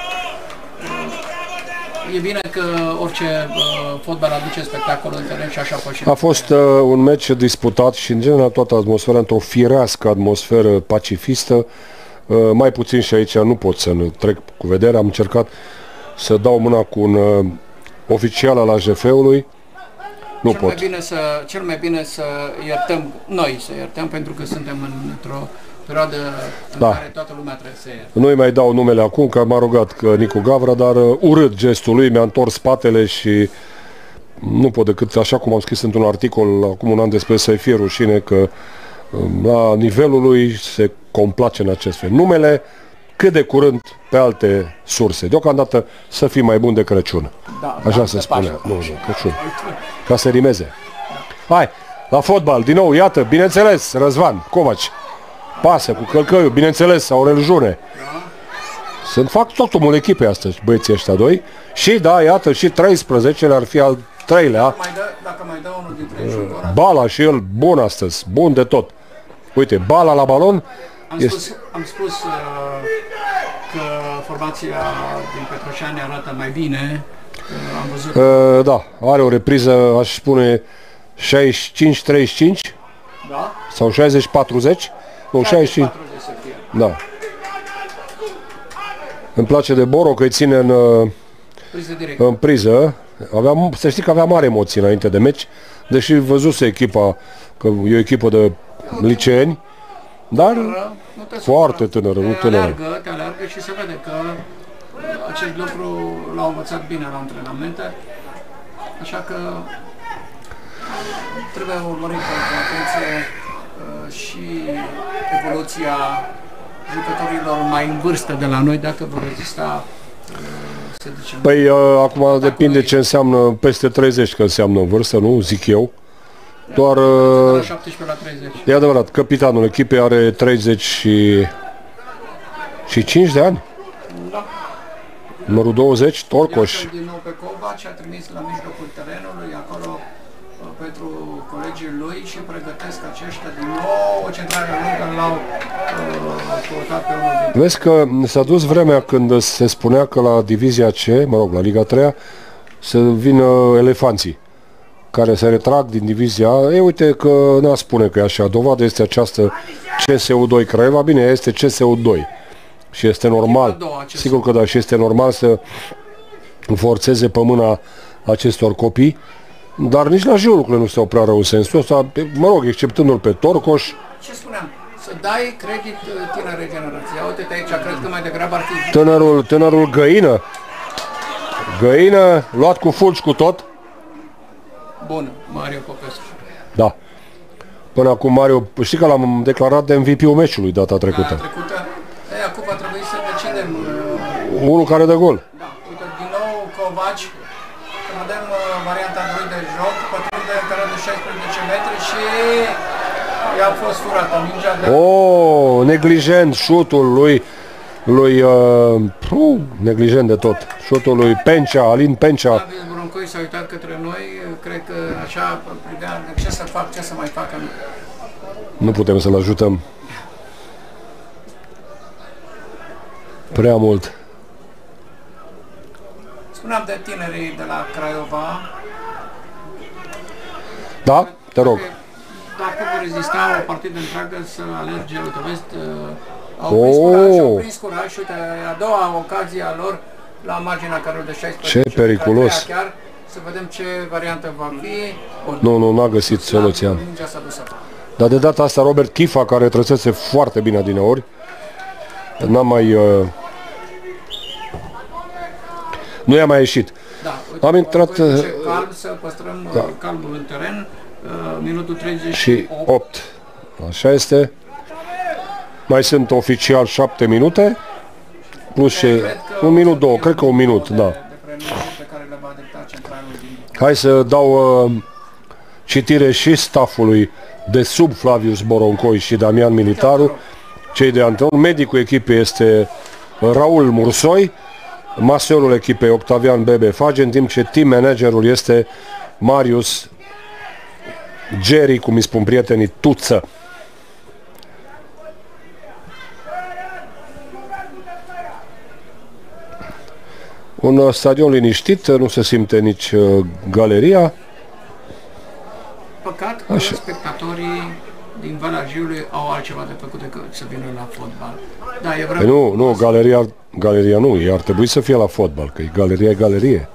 E bine că orice fotbal aduce spectacol în teren și așa fost. A fost un meci disputat și în general toată atmosfera într-o firească atmosferă pacifistă. Mai puțin și aici nu pot să trec cu vedere. Am încercat să dau mâna cu un oficial al AJF-ului. Nu pot. Cel mai bine să iertăm, noi să iertăm, pentru că suntem într-o perioadă în care toată lumea trebuie să ierte. Nu-i mai dau numele acum, că m-a rugat Nicu Gavra, dar urât gestul lui, mi-a întors spatele și nu pot decât, așa cum am scris într-un articol acum un an despre, să-i fie rușine că la nivelul lui se complace în acest fel. Numele cât de curând pe alte surse. Deocamdată să fii mai bun de Crăciun. Așa se spune. Nu, Crăciun. Ca să rimeze. Hai, la fotbal, din nou, iată, bineînțeles, Răzvan Covaci. Pasă cu Călcăiu, bineînțeles, Aurel June. Fac tot omul echipei astăzi, băieții ăștia doi. Și da, iată, și 13 ar fi al treilea. Dacă mai dă unul dintre ei. Bala și el, bun astăzi, bun de tot. Uite, Bala la balon. Am spus că formația din Petroșani arată mai bine. Am văzut. Da, are o repriză, aș spune 65-35. Da? Sau 60-40. Nu, 65. Da. Îmi place de Boro că îi ține în priză. Să știi că avea mare emoții înainte de meci, deși văzuse echipa, că e o echipă de liceeni, dar foarte tânără, nu tânără. Te aleargă și se vede că acest lucru l-au învățat bine la antrenamente, așa că trebuie urmărit cu atenție și evoluția jucătorilor mai în vârstă de la noi, dacă vor rezista, să zicem. Păi acum depinde ce înseamnă peste 30, că înseamnă în vârstă, nu? Zic eu. Doar... 17 la 30. E adevărat, capitanul echipei are 35 de ani. Da. Numărul 20, Torcoș. Din nou pe Covaci, a trimis la mijlocul terenului, acolo pentru colegii lui și pregătesc aceștia din nou o centrare lungă, l-au căutat pe unul din... Vezi că s-a dus vremea când se spunea că la Divizia C, mă rog, la Liga 3 să vină elefanții care se retrag din Divizia A. Ei, uite că n-a spune că e așa. Dovadă este această CSU2 Craiova. Bine, este CSU2 și este normal, sigur că da, și este normal să forțeze pe mâna acestor copii. Dar nici la Jiu lucrurile nu stau prea rău în sensul ăsta, mă rog, exceptându-l pe Torcoș. Ce spuneam? Să dai credit tinere generație. Uite-te aici, cred că mai degrabă ar fi... Tânărul Găină. Găină, luat cu fulgi cu tot. Bun, Mario Popescu. Da. Până acum Mario, știi că l-am declarat de MVP-ul meciului data trecută. Acum va trebui să decidem... Unul care dă gol. Da, uite, din nou Covaci. Vedem varianta lui de joc, pătrunde în teren de 16 metri și i-a fost furată mingea de... Neglijent șutul lui neglijent de tot. Șutul lui Pencea, Alin Pencea. David Broncoi s-a uitat către noi, cred că așa privea ce să fac, ce să mai facă. Nu putem să-l ajutăm. Prea mult. Spuneam de tinerii de la Craiova. Da? Te rog. Dacă vor rezista o partidă întreagă să alerge, uite, vezi, au prins curaj și uite, a doua ocazie a lor la marginea carului de 16. Ce periculos. Chiar, să vedem ce variantă va fi. Nu, n-a găsit soluția. Dar de data asta Robert Chifa, care trăsese foarte bine adineori, n-a mai... nu i-a mai ieșit. Da, am intrat... calm, să păstrăm calmul în teren, minutul 38. Și 8. Așa este. Mai sunt oficial 7 minute. Plus și un minut, 2, cred că un minut, da. Hai să dau citire și staffului de sub Flavius Boroncoi și Damian Militaru, cei de antrenor. Medicul echipei este Raul Mursoi, masorul echipei Octavian Bebe Fage, în timp ce team managerul este Marius Jerry, cum îi spun prietenii, Tuță. Un stadion liniștit, nu se simte nici galeria. Păcat că spectatorii din Valea Jiului au altceva de făcut decât să vină la fotbal. Da, e păi nu, galeria nu, ar trebui să fie la fotbal, că galeria e galerie.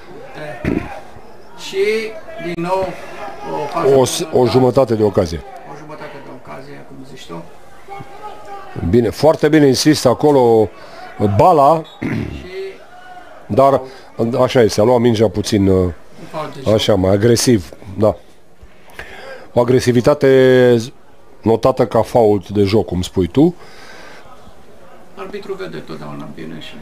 Și, din nou, o jumătate de ocazie. O jumătate de ocazie, cum zici tu. Bine, foarte bine insistă acolo Bala, dar așa este, a luat mingea puțin, așa, mai agresiv, da. O agresivitate notată ca fault de joc, cum spui tu. Arbitrul vede totdeauna bine și...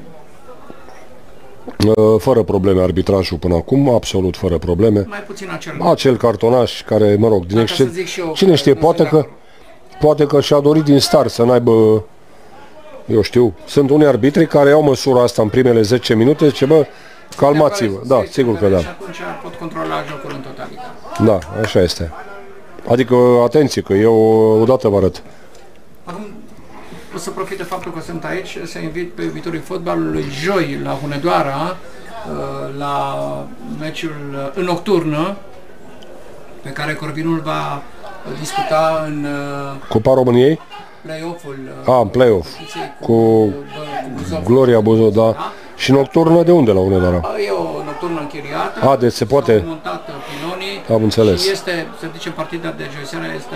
Fără probleme arbitrajul până acum, absolut fără probleme. Mai puțin acel cartonaș care, mă rog, cine știe, poate că și-a dorit din start să n-aibă, eu știu, sunt unii arbitri care iau măsura asta în primele 10 minute, zice, bă, calmați-vă, da, sigur că da. Și atunci pot controla jocul în totalitate. Da, așa este. Adică, atenție, că eu odată vă arăt. Acum, o să profit de faptul că sunt aici, să invit pe iubitorii fotbalului joi la Hunedoara, la meciul în nocturnă, pe care Corvinul va disputa în Cupa României? Play-off-ul. În play-off. Cu Gloria Buzău, da. Și nocturnă de unde la Hunedoara? E o nocturnă închiriată. Deci se poate. S-au montat pilonii. Am înțeles. Și este, să zicem, partida de joi seara este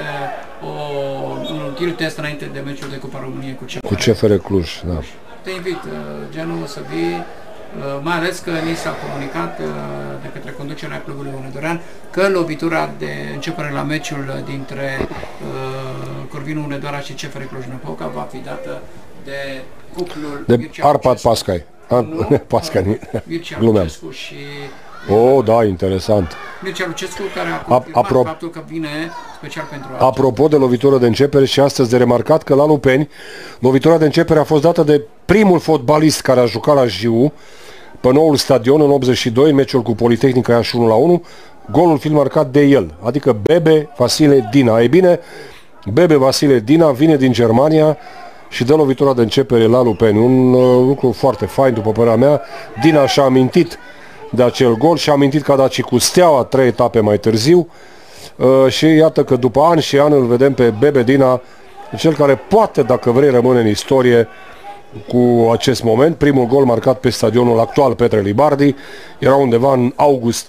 un util test înainte de meciul de Cupa României cu CFR. Cu CFR Cluj, da. Te invit, genul, să vii, mai ales că ni s-a comunicat de către conducerea clubului Hunedorean că lovitura de începere la meciul dintre Corvinul Hunedoara și CFR Cluj-Napoca va fi dată de cuplul de Arpad Pascai. Pascani, Mircea glumeam. Lucescu și... da, interesant. Mircea Lucescu, care a confirmat faptul că vine special pentru asta. Apropo de lovitură de începere și astăzi de remarcat că la Lupeni, lovitura de începere a fost dată de primul fotbalist care a jucat la Jiu pe noul stadion în 82, în meciul cu Politehnica Iași 1-1, golul fiind marcat de el, adică Bebe Vasile Dina. Ei bine, Bebe Vasile Dina vine din Germania și dă lovitura de începere la Lupeni. Un lucru foarte fain, după părerea mea. Dina și-a amintit de acel gol și-a amintit că a dat și cu Steaua 3 etape mai târziu. Și iată că după ani și ani îl vedem pe Bebe Dina, cel care poate, dacă vrei, rămâne în istorie cu acest moment. Primul gol marcat pe stadionul actual Petre Libardi era undeva în august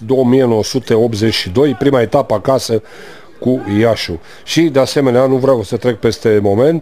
1982, prima etapă acasă cu Iașu. Și de asemenea, nu vreau să trec peste moment,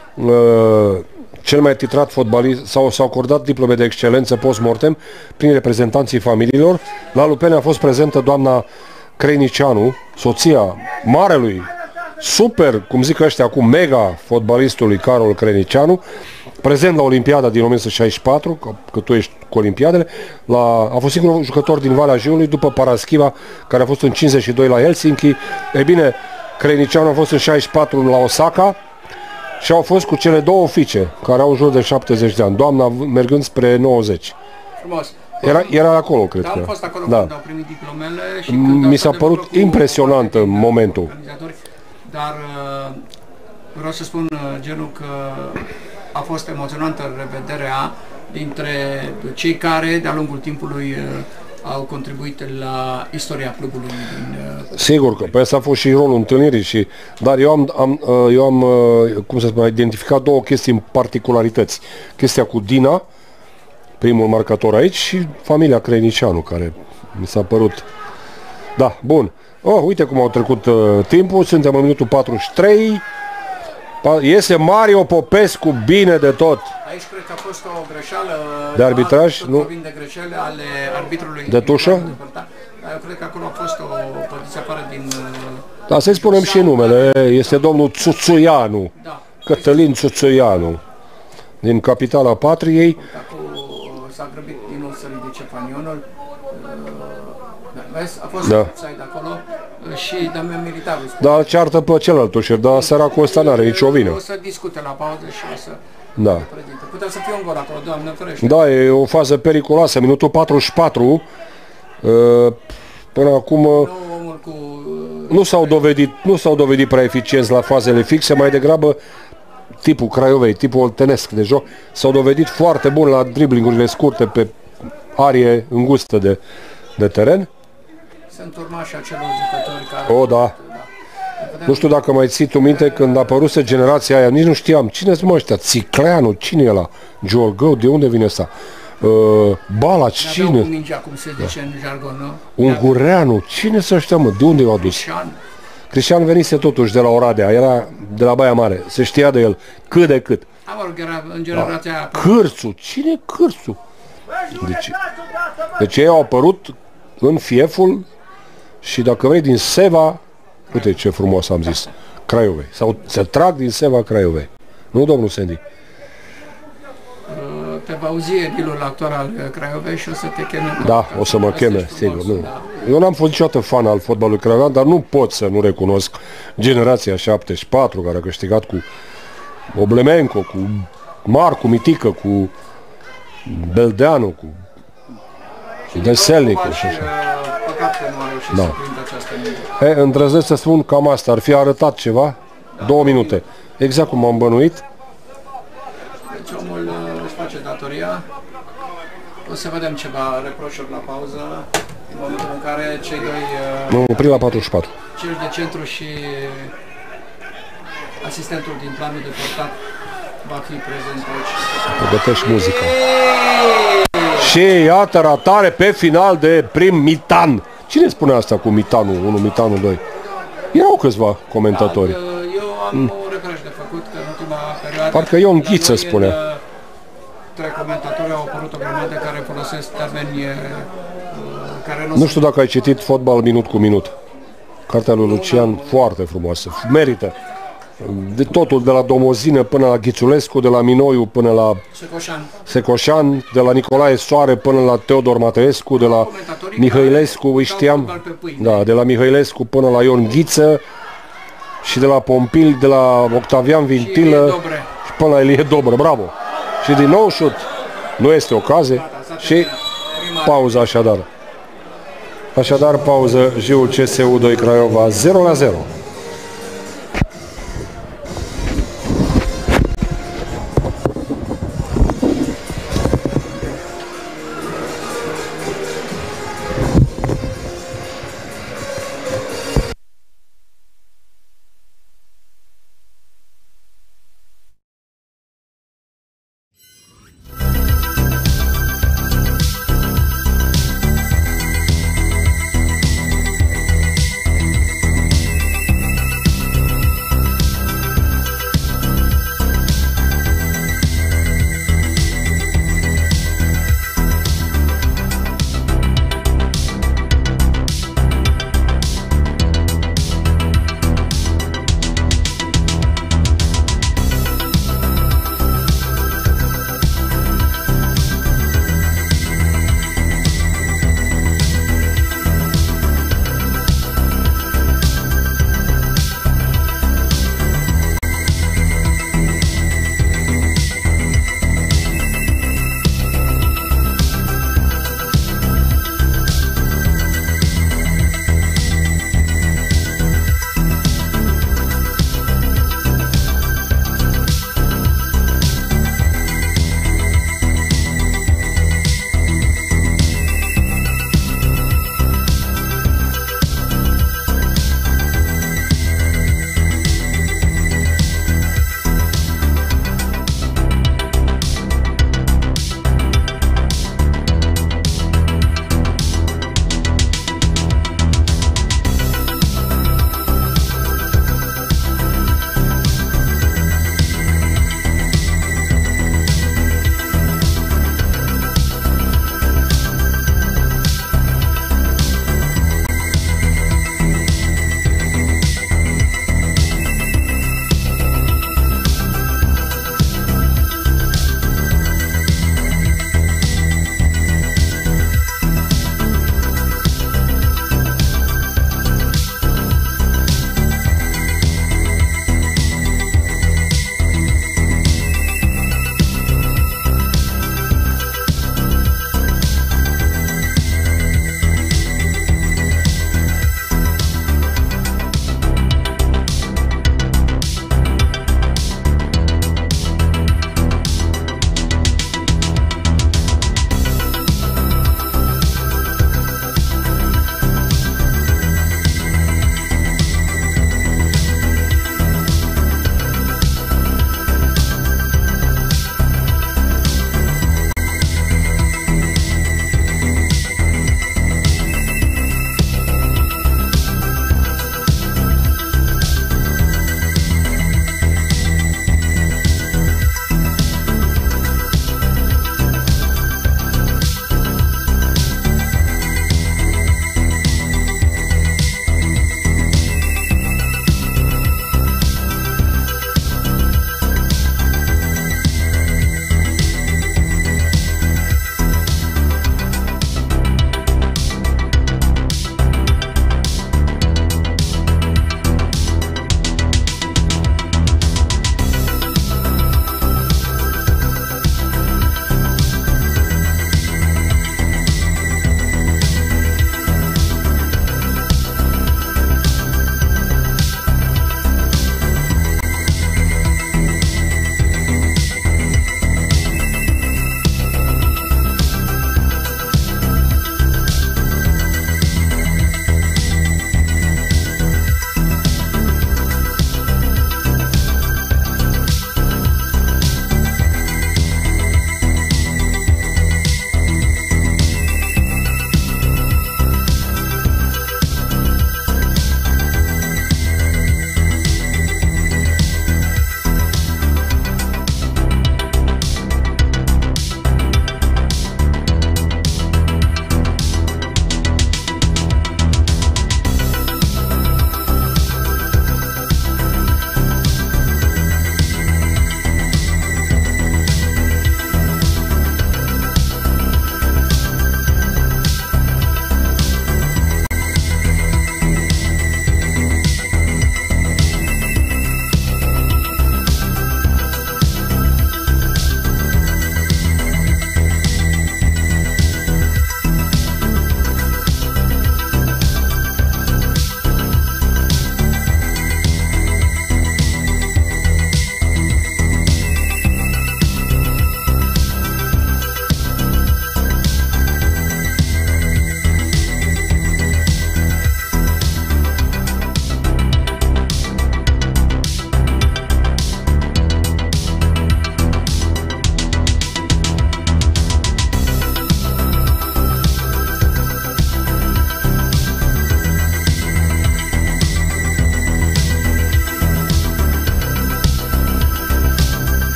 cel mai titrat fotbalist s-au acordat diplome de excelență post-mortem prin reprezentanții familiilor. La Lupeni a fost prezentă doamna Creinicianu, soția marelui, super, cum zic ăștia acum, mega fotbalistului Carol Creinicianu, prezent la Olimpiada din 1964, că tu ești cu Olimpiadele, a fost singurul jucător din Valea Jiului după Paraschiva, care a fost în 52 la Helsinki. Ei bine, Creinicianu a fost în 64 la Osaka și au fost cu cele două fiice, care au în jur de 70 de ani, doamna mergând spre 90. Frumos. Era acolo, cred că. Am fost acolo când au primit diplomele și mi s-a părut impresionant în momentul. Dar vreau să spun, genul, că a fost emoționantă revederea dintre cei care de-a lungul timpului au contribuit la istoria clubului din... Sigur că pe asta a fost și rolul întâlnirii, dar eu am cum să spun, identificat două chestii în particularități. Chestia cu Dina, primul marcator aici, și familia Creinicianu, care mi s-a părut... Da, bun. Uite cum au trecut timpul, suntem în minutul 43. Iese Mario Popescu bine de tot. Aici cred că a fost o greșeală de arbitraj, nu? Vorbim de greșeli ale arbitrului. De tușă? Dar eu cred că acolo a fost o poziție afară din... Da, să-i spunem și numele, este domnul Țuțuianu, Da. Cătălin Țuțuianu, din capitala Patriei. S-a grăbit din nou să ridice panionul. Vezi? A fost Da. offside acolo și Damian Militaru. Da, ceartă pe celălalt ușor, dar săracul ăsta n-are nicio vină. O să discute la pauză și o să... Da. Putea să fie un gol acolo, Doamne ferește. Da, e o fază periculoasă, minutul 44. Până acum Omul cu... nu s-au dovedit prea eficienți la fazele fixe, mai degrabă tipul Craiovei, tipul oltenesc de joc, s-au dovedit foarte bun la driblingurile scurte pe arie îngustă de teren. Sunt urmașii acelor jucători care... O, da. Nu știu dacă mai ții tu minte când a apăruse generația aia, nici nu știam cine sunt ăștia, Țicleanu, cine e ăla? Giorgău, de unde vine ăsta? Balaci, cine? Cu mingea, cum se zice în jargon, nu? Ungureanu, cine să ăștia, mă? De unde i-au adus? Cristian venise totuși de la Oradea, era de la Baia Mare, se știa de el cât de cât. Mă rog, era în generația aia. Cârțu, cine e Cârțu? Deci ei au apărut în fieful și dacă vrei din Seva, uite ce frumos am zis, Craiovei, sau se trag din Seva Craiovei. Nu, domnul Sandy? Te va auzi edilul actual al Craiovei și o să te cheme. Da, o să mă cheme, sigur. Nu. Da. Eu n-am fost niciodată fan al fotbalului craiovean, dar nu pot să nu recunosc generația 74 care a câștigat cu Oblemenco, cu Marcu Mitică, cu Beldeanu, cu Deselnicu și așa. Păcat că nu a reușit Da. să prindă această minge. Îndrăznesc să spun cam asta, ar fi arătat ceva, 2 minute, exact cum am bănuit. Deci omul își face datoria. O să vedem ceva reproșuri la pauză, în momentul în care cei doi, M-am oprit la 44. cel de centru și asistentul din planul de portat va fi prezent aici. Pregătești muzica. Și iată ratare pe final de prim Mitan. Cine spune asta cu Mitanul 1, Mitanul 2? Erau câțiva comentatori. Da, eu am un reproș de făcut, că în ultima perioadă... Parcă Ion Ghiță spunea. Trei comentatori au apărut o grămadă care folosesc termeni care nu, Nu știu dacă ai citit Fotbal minut cu minut. Cartea lui Lucian, foarte frumoasă. Merită. De totul, de la Domozină până la Ghițulescu, de la Minoiu până la Secoșan, de la Nicolae Soare până la Teodor Mateescu, de la Mihăilescu, îi știam, da, de la Mihăilescu până la Ion Ghiță și de la Pompil, de la Octavian Vintilă și până la Elie Dobră, bravo! Și din nou șut, nu este ocazie și pauză așadar. Așadar, pauză, Jiu CSU 2 Craiova 0-0.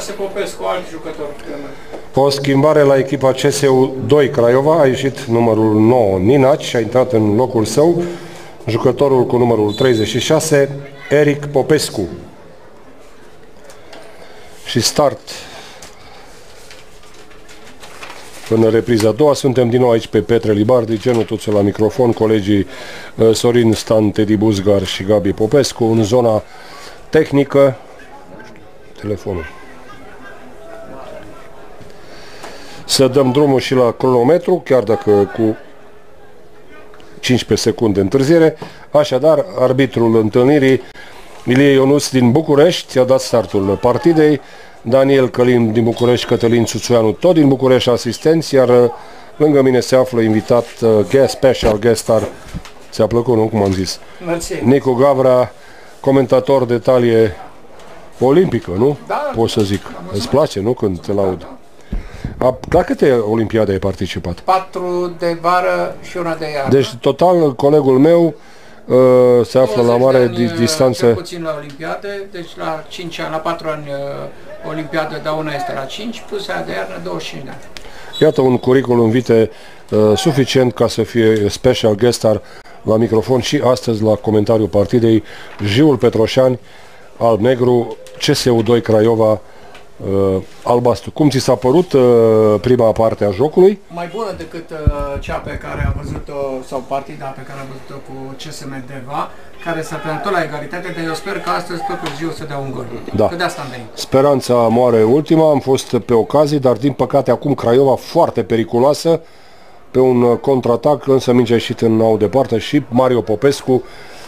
6 Popescu, alt jucător. O schimbare la echipa CSU 2 Craiova, a ieșit numărul 9 Ninaci și a intrat în locul său jucătorul cu numărul 36 Eric Popescu. Și start în repriza a doua. Suntem din nou aici pe Petre Libardi, genul toți la microfon, colegii Sorin Stan, Teddy Buzgar și Gabi Popescu în zona tehnică. Telefonul. Să dăm drumul și la cronometru, chiar dacă cu 15 secunde întârziere. Așadar, arbitrul întâlnirii, Ilie Ionuț din București, a dat startul partidei, Daniel Călin din București, Cătălin Țuțuianu tot din București, asistenți, iar lângă mine se află invitat special guest star, ți-a plăcut, nu? Cum am zis? Mersi. Nicu Gavra, comentator de talie olimpică, nu? Da. Pot să zic. Îți place, nu? Când te laud. La câte olimpiade ai participat? 4 de vară și una de iarnă. Deci, total, colegul meu se află la mare distanță. Cel puțin la olimpiade, deci la 5 ani, la 4 ani olimpiadă, dar una este la 5, plus aia de iarnă 25 de ani. Iată un curriculum vitae suficient ca să fie special guest star la microfon și astăzi la comentariul partidei Jiul Petroșani, alb-negru, CSU 2 Craiova, albastru. Cum ți s-a părut prima parte a jocului? Mai bună decât cea pe care a văzut-o, sau partida pe care a văzut-o cu CSM Deva, care s-a terminat la egalitate, dar eu sper că astăzi totuși Jiu să dea un gol. Da. Că de asta am venit. Speranța moare ultima, am fost pe ocazii, dar din păcate acum Craiova foarte periculoasă, pe un contraatac, însă mingea a ieșit în au departe și Mario Popescu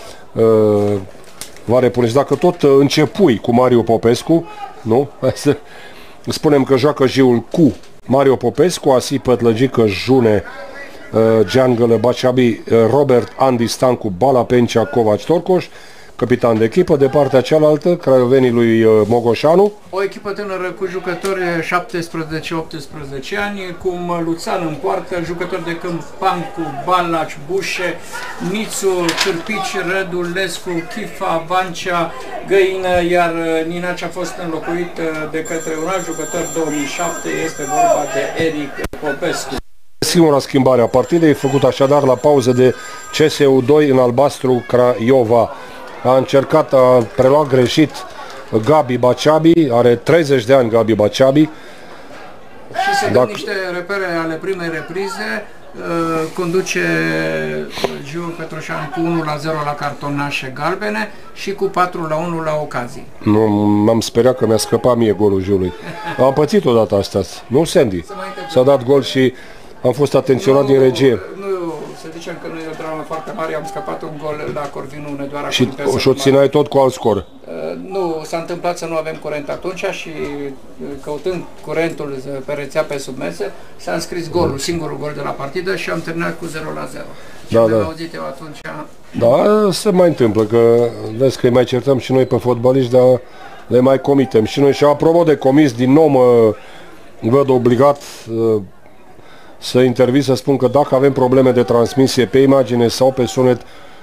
va repune. Și dacă tot începui cu Mario Popescu, nu? Spunem că joacă Jiul cu Mario Popescu, Asi Pătlăgică, June, Gian Gălăbaceabi, Robert Andy Stancu, Bala Pencea, Covaci Torcoș, capitan de echipă. De partea cealaltă, craiovenii lui Mogoșanu. O echipă tânără cu jucători 17-18 ani, cu Măluțan în poartă, jucători de câmp Pancu, Balaci, Bușe, Nițu, Cârpici, Rădulescu, Chifa, Vancea, Găină, iar Ninaci a fost înlocuit de către un alt jucător 2007, este vorba de Eric Popescu. Singura schimbare a partidei, făcut așadar la pauză de CSU 2 în albastru Craiova. A încercat, a preluat greșit Gabi Baceabi, are 30 de ani Gabi Baceabi. Și se dă niște repere ale primei reprize, conduce Jiul Petroșani cu 1-0 la cartonașe galbene și cu 4-1 la ocazii. Nu, m-am speriat că mi-a scăpat mie golul Jiului. Am pățit odată astăzi, nu Sandy? S-a dat gol și am fost atenționat din regie. Nu, să zicem că nu e o dramă foarte mare, am scăpat un gol la Corvinu Unedoara. Și o țineai tot cu alt scor? Nu, s-a întâmplat să nu avem curent atunci și căutând curentul pe rețea pe submese, s-a înscris golul, singurul gol de la partidă și am terminat cu 0-0. Și am auzit eu atunci... Da, se mai întâmplă, că vezi că îi mai certăm și noi pe fotbaliști, dar le mai comitem și noi. Și apropo de comis, din nou mă văd obligat să intervii, să spun că dacă avem probleme de transmisie pe imagine sau pe sunet,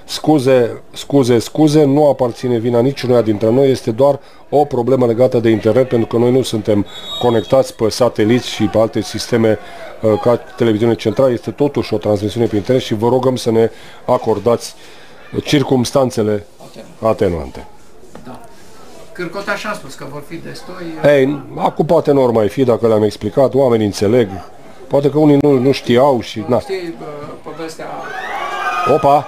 scuze, nu aparține vina niciunuia dintre noi, este doar o problemă legată de internet, pentru că noi nu suntem conectați pe sateliți și pe alte sisteme ca televiziune centrală, este totuși o transmisiune pe internet și vă rugăm să ne acordați circumstanțele atenuante. Da. Cârcotaș am spus că vor fi destui... Ei, acum poate nu or mai fi, dacă le-am explicat, oamenii înțeleg. Poate că unii nu știau și... Na. Știi povestea... Opa!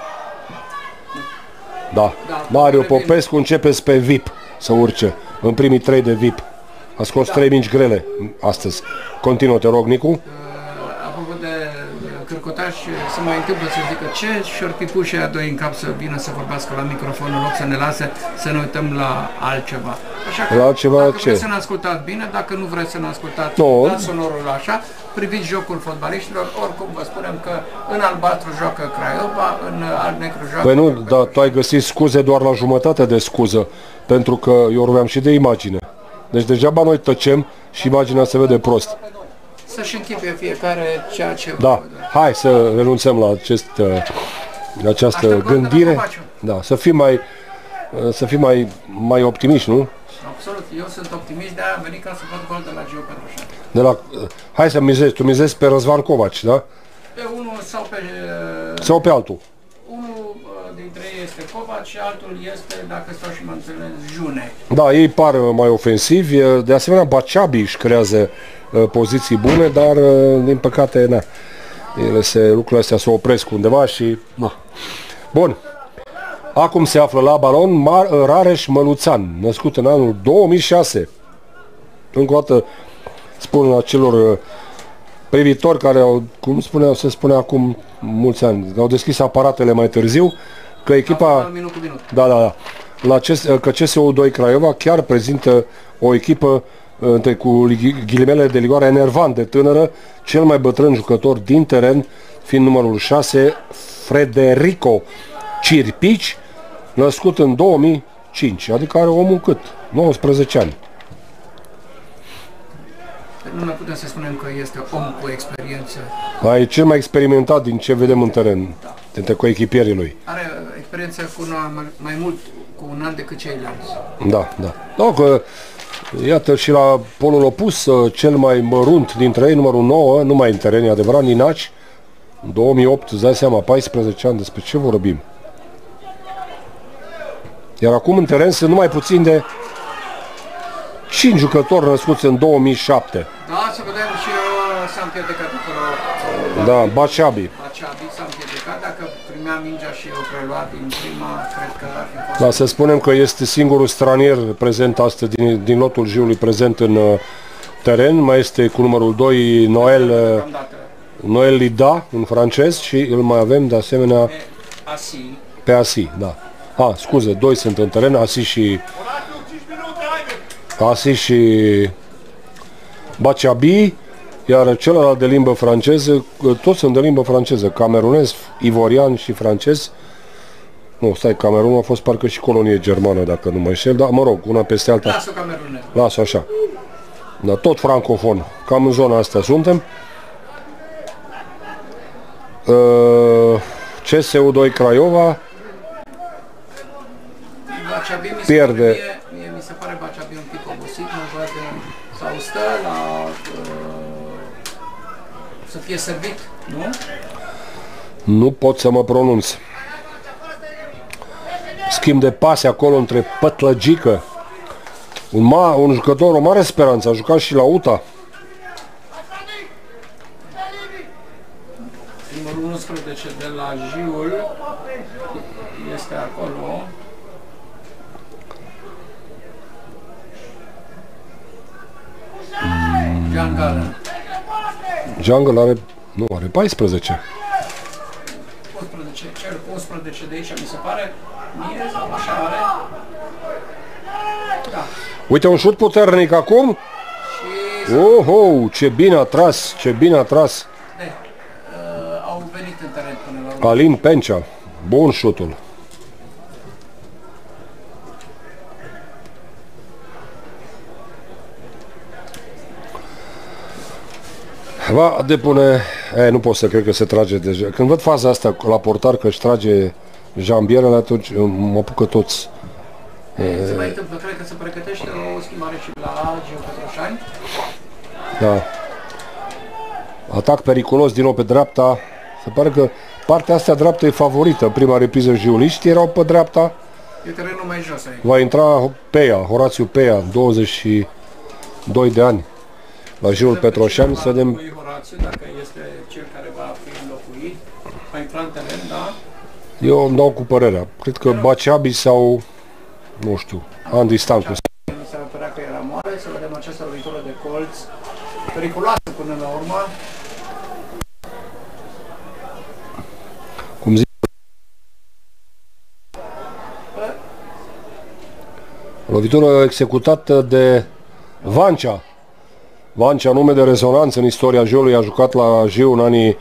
Da. Mario Popescu începe pe VIP să urce, în primii 3 de VIP. A scos 3 mingi grele astăzi. Continuă, te rog, Nicu. Apropo de Cârcotaș, se mai întâmplă să zică ce și-or fi pus și aia doi în cap să vină să vorbească la microfon în loc să ne lase să ne uităm la altceva. Așa că, la altceva dacă ce? vreți să ne ascultați bine, dacă nu vreți să ne ascultați, dați sonorul așa, priviți jocul fotbaliștilor, oricum vă spunem că în albastru joacă Craiova, în alb-negru joacă... Păi nu, dar tu ai găsit scuze doar la jumătate de scuză, pentru că eu vorbeam și de imagine. Deci degeaba noi tăcem și imaginea se vede prost. Să-și închipuie fiecare ceea ce... Da, hai să renunțăm la această gândire. Da, să fim mai optimiști, nu? Absolut, eu sunt optimist, de-aia am venit ca să văd gol de la Gio Petroșan. Hai să mizezi, tu mizezi pe Răzvan Covaci, da? Pe unul Sau pe altul? Unul dintre ei este Covaci și altul este, dacă stau și mă înțeles, June. Da, ei par mai ofensivi, de asemenea Baciabi își creează poziții bune, dar din păcate, na, lucrurile astea se opresc undeva și... Na. Bun. Acum se află la balon Rareș Măluțan, născut în anul 2006. Încă o dată spun acelor privitori care au, cum se spune acum mulți ani, au deschis aparatele mai târziu, că echipa... Minut cu minut. Da. Că CSU2 Craiova chiar prezintă o echipă cu ghilimele de ligoare enervant de tânără, cel mai bătrân jucător din teren fiind numărul 6, Frederico Cirpici, născut în 2005, adică are omul cât? 19 ani. Nu ne putem să spunem că este om cu experiență. E cel mai experimentat din ce vedem în teren, dintre coechipierii lui. Are experiență cu mai mult cu un an decât ceilalți. Da, că iată și la polul opus, cel mai mărunt dintre ei, numărul 9, nu mai în teren, e adevărat, Ninaci, în 2008, îți dai seama, 14 ani, despre ce vorbim. Iar acum în teren sunt numai puțin de 5 jucători născuți în 2007. Da, să vedem și s-a împiedicat acolo. Da, Baciabi s-a împiedicat, dacă primea mingea și o prelua din prima, cred că ar fi fost... Da, să spunem că este singurul stranier prezent astăzi din lotul Jiului prezent în teren. Mai este cu numărul 2 Noel Lida, un francez, și îl mai avem de asemenea pe Asi, da. Scuze, 2 sunt în teren, Asi și Baciabi, iar celălalt de limbă franceză, toți sunt de limbă franceză, camerunez, ivorian și francez. Nu, stai, Camerunul a fost parcă și colonie germană, dacă nu mă înșel, dar mă rog, una peste alta. Lasă camerunez. Lasă așa. Dar tot francofon, cam în zona asta suntem. CSU2 Craiova pierde. Mie mi se pare Baciabi un pic obosit, nu văd sau stă la să fie servit, nu? Nu pot să mă pronunț. Schimb de pase acolo între Pătlăgică, un jucător, o mare speranță, a jucat și la UTA. Numărul 11 de la Jiul este acolo. Jungle are 14. 11, cel 11 de aici mi se pare, mie sau așa are. Da. Uite un șut puternic acum. Și... ce bine a tras, ce bine a tras. Au venit în teren până la urmă. Alin Pencea, bun șutul. Va depune, nu pot să cred că se trage deja. Când văd faza asta la portar că își trage jambierele, atunci mă apucă toți. Se mai întâmplă, cred că se pregătește o schimbare și la Gio Petroșani. Da. Atac periculos din nou pe dreapta. Se pare că partea asta dreaptă e favorită. Prima repriză jiuliștii erau pe dreapta. E terenul mai jos aici. Va intra Peia, Horațiu Peia, 22 de ani. La Jiul Petroșani, să vedem... Horațiu, dacă este cel care va fi înlocuit, va intra în teren, da? Eu îmi dau cu părerea. Cred că Baciabi sau, nu știu, Andy Stancu. Mi se părea că era moale, să vedem această lovitură de colț periculoasă până la urmă. Cum zic? Lovitură executată de Vancea. Vancea, nume de rezonanță în istoria Jiului, a jucat la Jiu în anii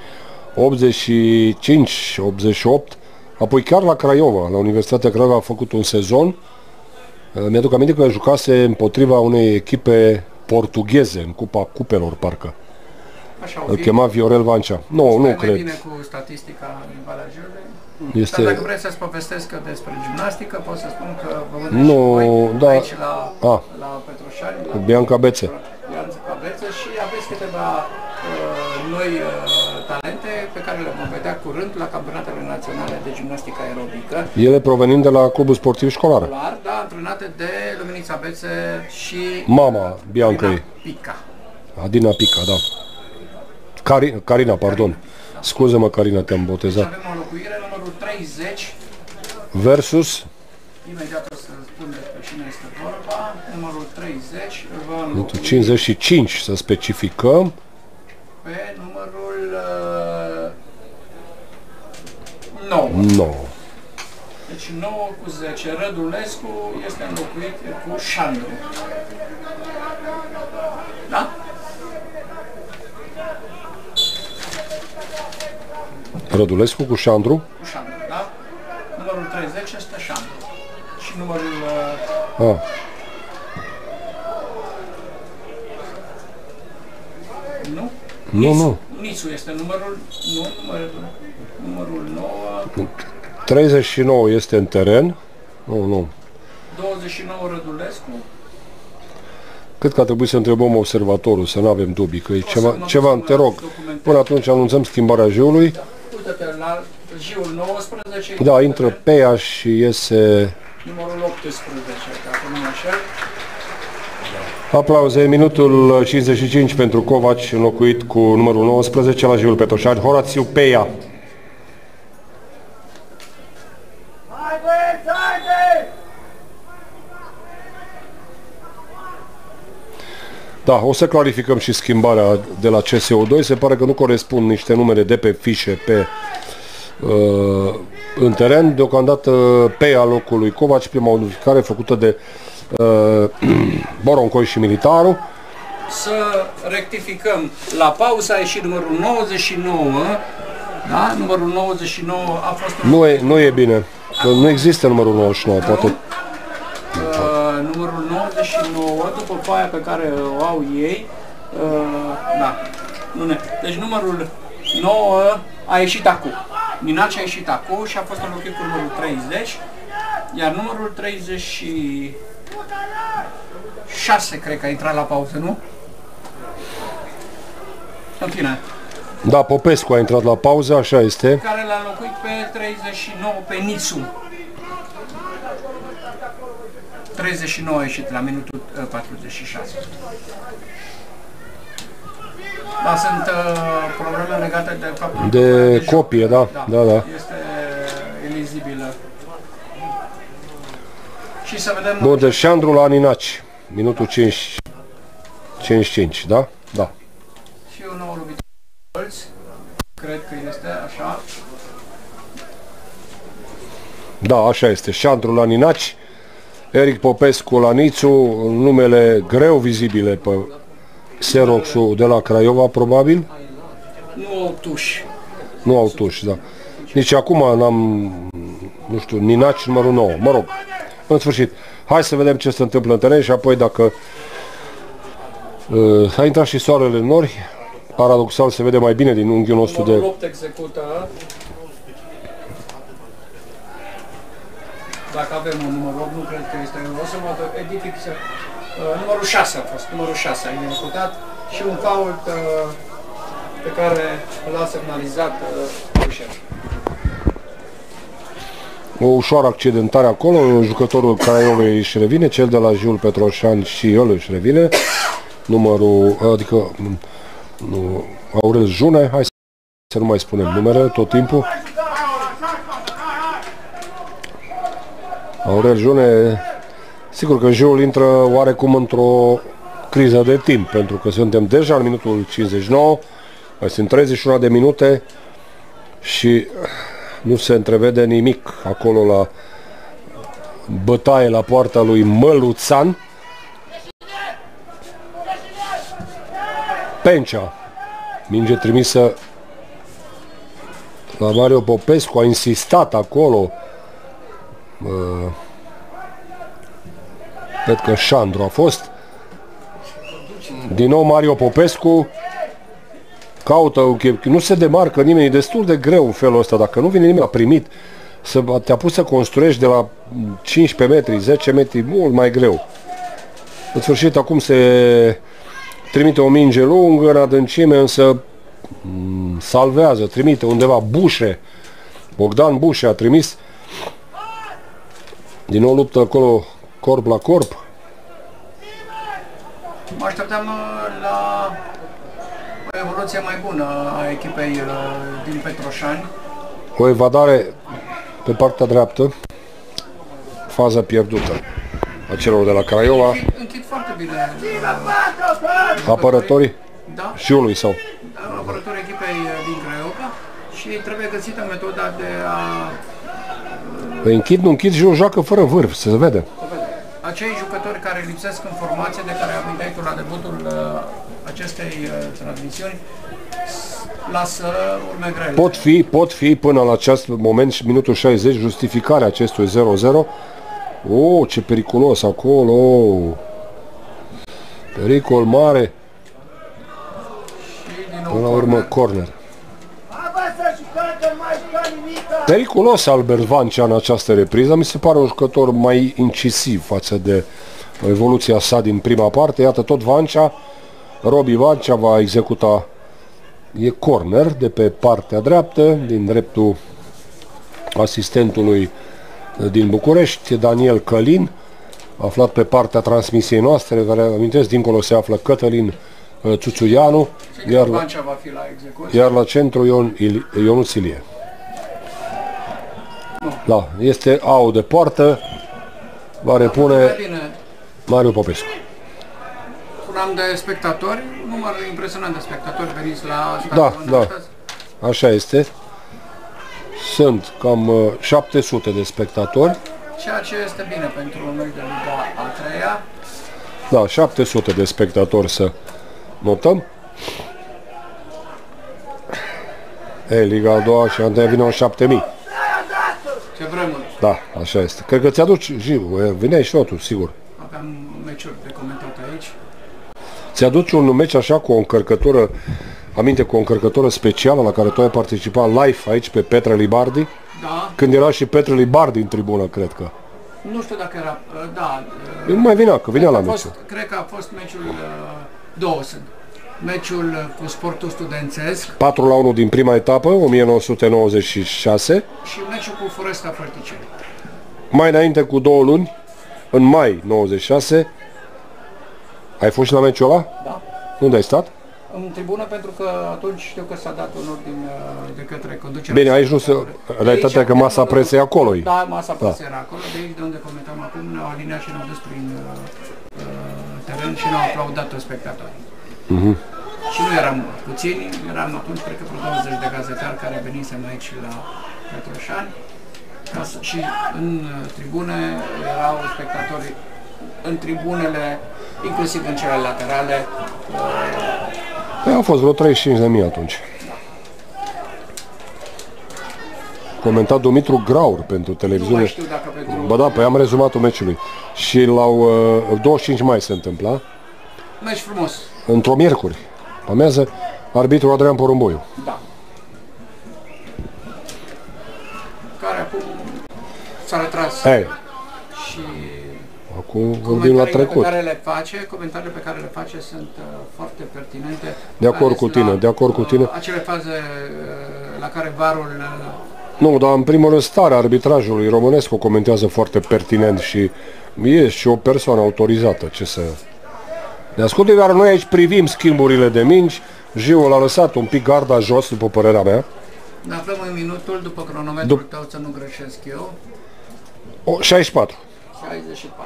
85-88, apoi chiar la Craiova, la Universitatea Craiova a făcut un sezon. Mi-aduc aminte că jucase împotriva unei echipe portugheze în Cupa Cupelor, parcă. Așa Îl chema Viorel Vancea. Nu, nu mai cred. bine cu statistica din Valea Jiului. Este... Dar dacă vreți să-ți povestesc despre gimnastică, pot să spun că vă vândesc Nu, și voi da. aici la Petroșani, Cu Bianca Bețe. Bianca Bețe, și aveți câteva noi talente pe care le vom vedea curând la campionatele naționale de gimnastică aerobică. Ele provenind de la Clubul Sportiv Școlar. Da, antrenate de Luminița Bețe și Mama Biancăi. Pica. Adina Pica, da. Carina, pardon. Scuză-mă, Carina, te-am botezat. Avem o înlocuire, numărul 30. Versus Imediat o să spun despre cine este vorba. Numărul 30 va înlocui 55, să specificăm. pe numărul 9. 9. Deci 9 cu 10. Rădulescu este înlocuit cu Șandru. Da? Rădulescu cu Șandru. Cu Șandru, da? Numărul 30 este Șandru. Și numărul... Nu? Nu. Nițu este numărul... Nu, numărul 9... 39 este în teren. Nu. 29 Rădulescu. Cred că ar trebui să întrebăm observatorul, să nu avem dubii, că e ceva, te rog. Până atunci anunțăm schimbarea jiului. Uite-te, la jiul 19... Da, intră Peia și iese... Numărul 18, dacă nu mă înșel. Aplauze, minutul 55 pentru Covaci, înlocuit cu numărul 19 la jiul Petroșani, Horațiu Peia. Da, o să clarificăm și schimbarea de la CSO2. Se pare că nu corespund niște numere de pe fișe în teren. Deocamdată Peia locului Covaci, prima modificare făcută de Boroncoi și Militaru. Să rectificăm. La pauză a ieșit numărul 99. Da? Numărul 99 a fost... Nu e bine. Că nu există numărul 99. Poate... numărul 99, după foaia pe care o au ei, da, deci numărul 9 a ieșit acum. Ninaci a ieșit acum și a fost înlocuit cu numărul 30, iar numărul 36, cred că a intrat la pauză, nu? În fine. Da, Popescu a intrat la pauză, așa este. Care l-a înlocuit pe 39, pe Nițu. 39 a ieșit la minutul 46. Da, sunt probleme legate de faptul de copie, da. Este ilizibilă. Și să vedem... Bun, de Șandru la Ninaci, minutul 55, da? Da. Și un nou lovitor. Cred că este așa. Da, așa este. Șandru la Ninaci, Eric Popescu la Nițu, numele greu vizibile pe Xerox-ul de la Craiova, probabil. Nu au tuși. Nu au tuși, da. Nici acum n-am, nu știu, Ninaci numărul 9. Mă rog, în sfârșit. Hai să vedem ce se întâmplă în teren și apoi dacă a intrat și soarele în nori, paradoxal se vede mai bine din unghiul nostru de... Numărul 8 execută. Dacă avem un număr 8, nu cred că este. O să văd edific. Numărul 6 a fost. Numărul 6 a executat și un fault pe care l-a semnalizat Ușer. O ușoară accidentare acolo, jucătorul Craiovei își revine, cel de la Jiul Petroșani și el își revine. Numărul, adică Aurel June, hai să nu mai spunem numere tot timpul. Aurel June, sigur că Jiul intră oarecum într-o criză de timp, pentru că suntem deja în minutul 59, mai sunt 31 de minute și nu se întrevede nimic acolo la bătaie la poarta lui Măluțan. Pencea, minge trimisă la Mario Popescu, a insistat acolo. Cred că Șandru a fost. Din nou Mario Popescu. caută un chip, nu se demarcă nimeni, e destul de greu în felul ăsta, dacă nu vine nimeni la primit, te-a pus să construiești de la 15 metri, 10 metri, mult mai greu. În sfârșit, acum se trimite o minge lungă în adâncime, însă salvează, trimite undeva Bușe, Bogdan Bușe a trimis, din nou luptă acolo corp la corp. Mă așteptam la o evoluție mai bună a echipei din Petroșani. O evadare pe partea dreaptă, faza pierdută a celor de la Craiova. Închid foarte bine Apărătorii da? Jiului sau apărătorii echipei din Craiova și trebuie găsită metoda de a... Păi închid, nu închid, Jiul joacă fără vârf, se vede. Acei jucători care lipsesc în formație, de care aminteai tu la debutul acestei transmisiuni, lasă urme grele. Pot fi până la acest moment și minutul 60 justificarea acestui 0-0. Oh, ce periculos acolo! Pericol mare. Până la urmă corner. Periculos Albert Vancea în această repriză. Mi se pare un jucător mai incisiv față de evoluția sa din prima parte. Iată tot Vancea. Robi Vancea va executa. E corner de pe partea dreaptă, din dreptul asistentului din București, Daniel Călin, aflat pe partea transmisiei noastre, care amintesc, dincolo se află Cătălin Țuțuianu, iar la centru Ionuț Ilie. Da, este out de poartă, va repune Mariu Popescu. Spuneam de spectatori, număr impresionant de spectatori veniți la stadion. Da, așa este. Sunt cam 700 de spectatori. Ceea ce este bine pentru noi de Liga a 3-a. Da, 700 de spectatori să notăm. Liga a doua și Andrei vine 7000. Ce vremuri. Da, așa este. Cred că ți-aduci, vineai și tu, sigur. Aveam meciuri de comentat aici. Ți-aduci un meci așa cu o încărcătură, aminte, cu o încărcătură specială la care tu ai participat live aici pe Petre Libardi? Da. Când era și Petre Libardi în tribună, cred că. Nu știu dacă era, da. Nu mai vinea, că vinea la meci. Cred că a fost meciul, două sunt. Meciul cu Sportul Studențesc. 4-1 din prima etapă, 1996. Și meciul cu Foresta Fărticeni. Mai înainte cu 2 luni, în mai 96. Ai fost și la meciul ăla? Da. Unde ai stat? În tribună, pentru că atunci știu că s-a dat un ordin de către conducerea. Bine, aici nu se... Realitatea că masa presei acolo. Da, masa presei era acolo, de aici de unde comentăm acum, ne-au aliniat și ne-au dus prin teren și ne-au aplaudat toți spectatorii. Și nu eram puțini, eram atunci, cred că vreo 20 de gazetari care venisem aici la Petroșani. Și în tribune erau spectatorii, în tribunele, inclusiv în cele laterale. Au fost vreo 35.000 atunci. Comentat Dumitru Graur pentru televiziune. Nu mai știu dacă pentru... Bă da, păi am rezumatul meciului. Și la 25 mai se întâmpla. Meci frumos. Într-o miercuri. Amează arbitru Adrian Porumboiu. Da. Care acum s-a retras. Și acum vorbim la trecut. Comentariile pe care le face sunt foarte pertinente. De acord cu tine, de acord cu tine. Acele faze la care VAR-ul... Nu, dar în primul rând starea arbitrajului românesc o comentează foarte pertinent și e și o persoană autorizată. Ce să... Ne asculte, iar noi aici privim schimburile de mingi. Jiul a lăsat un pic garda jos, după părerea mea. Ne aflăm în minutul, după cronometrul tău, să nu greșesc eu. 64. 64.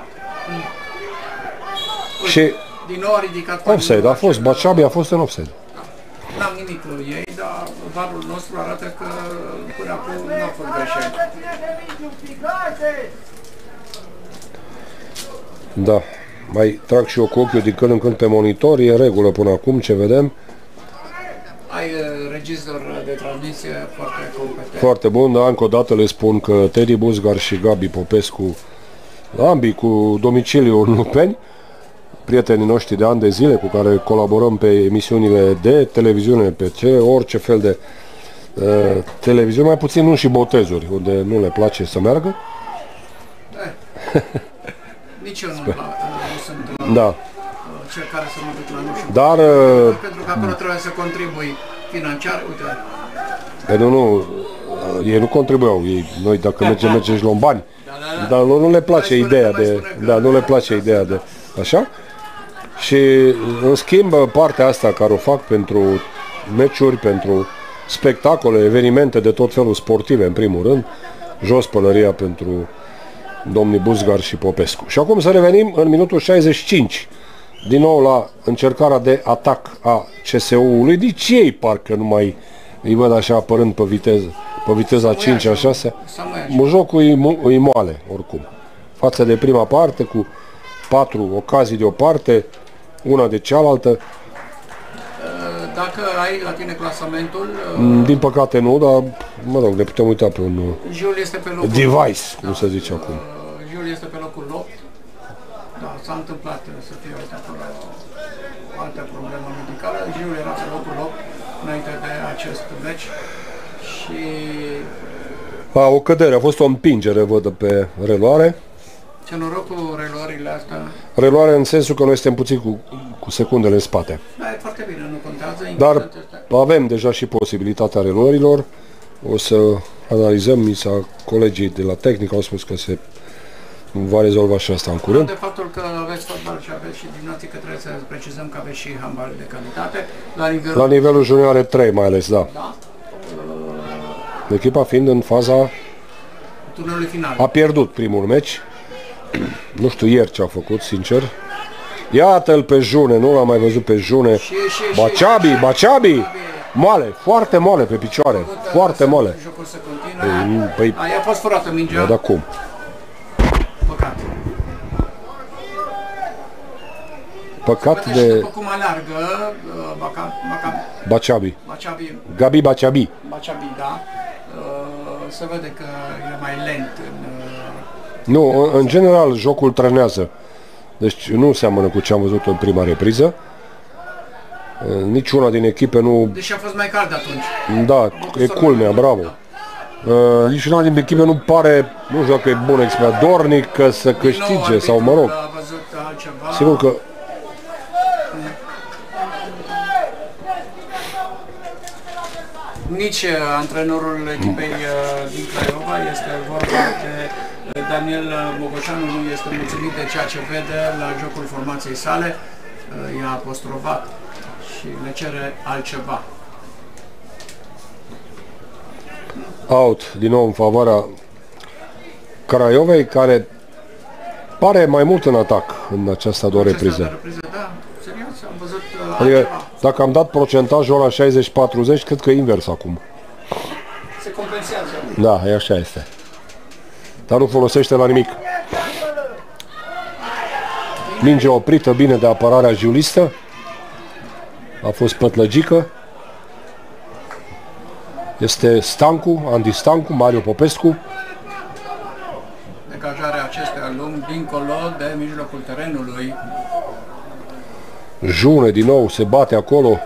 Și din nou a ridicat offside, a fost, Baciabi a fost în offside. Da. N-am nimic cu ei, dar varul nostru arată că până acum nu a fost greșit. Da, mai trag și eu cu ochiul din când în când pe monitor, e în regulă până acum, ce vedem. Ai regizor de transmisie foarte competent. Foarte bun, dar încă o dată le spun că Teddy Buzgar și Gabi Popescu, ambii cu domiciliu în Lupeni, prietenii noștri de ani de zile cu care colaborăm pe emisiunile de televiziune, pe orice fel de televiziune, mai puțin nu și botezuri, unde nu le place să meargă. Nici eu nu sunt da. cel care să mă duc la nu știu. Dar... pentru că acolo trebuie să contribui financiar, uite. Pentru nu, ei nu contribuiau, noi dacă mergem și luăm bani. Dar lor nu le place ideea de... Da, nu le place ideea de... Așa? Și în schimb partea asta care o fac pentru meciuri, pentru spectacole, evenimente de tot felul sportive în primul rând, jos pălăria pentru domnii Buzgar și Popescu. Și acum să revenim în minutul 65 din nou la încercarea de atac a CSU-ului. Nici ei parcă nu mai îi văd așa apărând pe viteza 5-6. Jocul îi moale oricum. Față de prima parte cu 4 ocazii de o parte, una de cealaltă. Dacă ai la tine clasamentul... Din păcate nu, dar mă rog, ne putem uita pe un Jul este pe locul device, cum se zice acum. Jul este pe locul 8. Da, s-a întâmplat să fie acolo o altă problemă medicală. Jul era pe locul 8 înainte de acest meci și... O cădere, a fost o împingere, văd, pe reluare. Ce noroc cu reluările astea. Reluare în sensul că noi suntem puțin cu secundele în spate. Da, e foarte bine, nu contează. Dar avem deja și posibilitatea reluărilor. O să analizăm, colegii de la tehnică au spus că se va rezolva și asta în curând. De faptul că aveți fotbal și aveți și gimnastică, trebuie să precizăm că aveți și handbal de calitate. La nivelul junioare 3 mai ales, da. Echipa fiind în faza turneului final. A pierdut primul meci. Nu știu ieri ce a făcut, sincer. Iată-l pe June, nu l-am mai văzut pe June. Baciabi! Moale, foarte moale pe picioare. Foarte moale. Jocul se continuă. Păi, a fost furată mingea. Dar cum? Păcat de... După cum aleargă Baciabi. Gabi Baciabi. Baciabi, da. Se vede că e mai lent în... Nu, în general jocul trenează. Deci nu seamănă cu ce am văzut în prima repriză. Niciuna din echipe nu... Deși a fost mai cald atunci. Da, e culmea, bravo. Niciuna din echipe nu pare, nu știu dacă e bun expert, dornic să câștige sau mă rog. Sigur că... Nici antrenorul echipei din Craiova, este vorba de Daniel Mogoșanu, nu este mulțumit de ceea ce vede la jocul formației sale, i-a apostrofat și le cere altceva. Out, din nou în favoarea Craiovei, care pare mai mult în atac în această a doua repriză. Da, serios, am văzut adică, dacă am dat procentajul la 60-40, cred că e invers acum. Se compensează. Da, e așa este. Dar nu folosește la nimic. Minge oprită bine de apărarea julistă. A fost pătlăgică. Este Stancu, Andy Stancu, Mario Popescu. Degajarea acestea lung dincolo de mijlocul terenului. June din nou se bate acolo.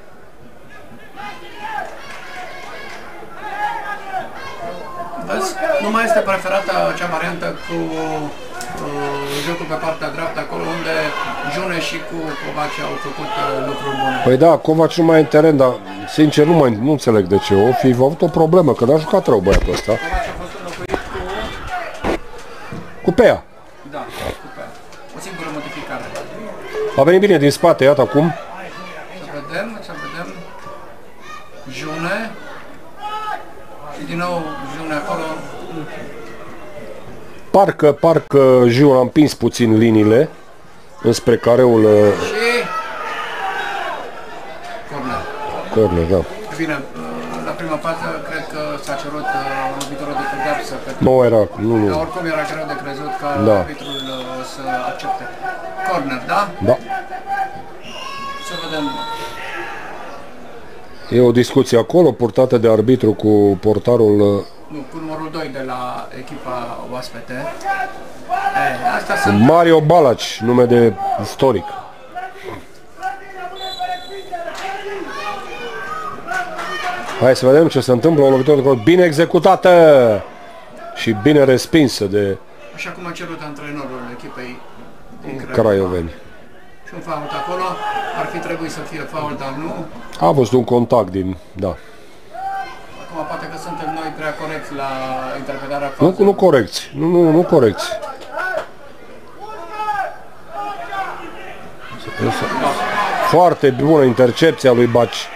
Vezi, nu mai este preferată acea variantă cu jocul pe partea dreaptă, acolo unde June și cu Covaci au făcut lucruri bune. Păi da, Covaci nu mai e în teren, dar sincer nu înțeleg de ce. O fi avut o problemă, că n-a jucat rău băiatul ăsta. Covaci a fost înlocuit cu Pea. Da, cu Pea. O singură modificare. A venit bine din spate, iată acum. Să vedem. June. Și din nou June acolo. Parcă June a împins puțin liniile înspre careul... Și... Corner, da. Bine, la prima fază cred că s-a cerut arbitrul de pedeapsă. Nu era, nu. Oricum era greu de crezut că arbitrul să accepte. Corner, da? Da. Să vedem. E o discuție acolo, purtată de arbitru cu portarul Nu, cu numărul 2 de la echipa oaspete. Asta sunt... Mario Balaci, nume de istoric. Hai să vedem ce se întâmplă. O lovitură de gol bine executată și bine respinsă de Așa cum a cerut antrenorul echipei din craioveni. Și un fault acolo. Ar fi trebuit să fie fault, dar nu. A fost un contact din... Da. Acum poate că suntem noi prea corecți la interpretarea faultului. Nu corecți. Nu corecți. Foarte bună intercepția lui Baci.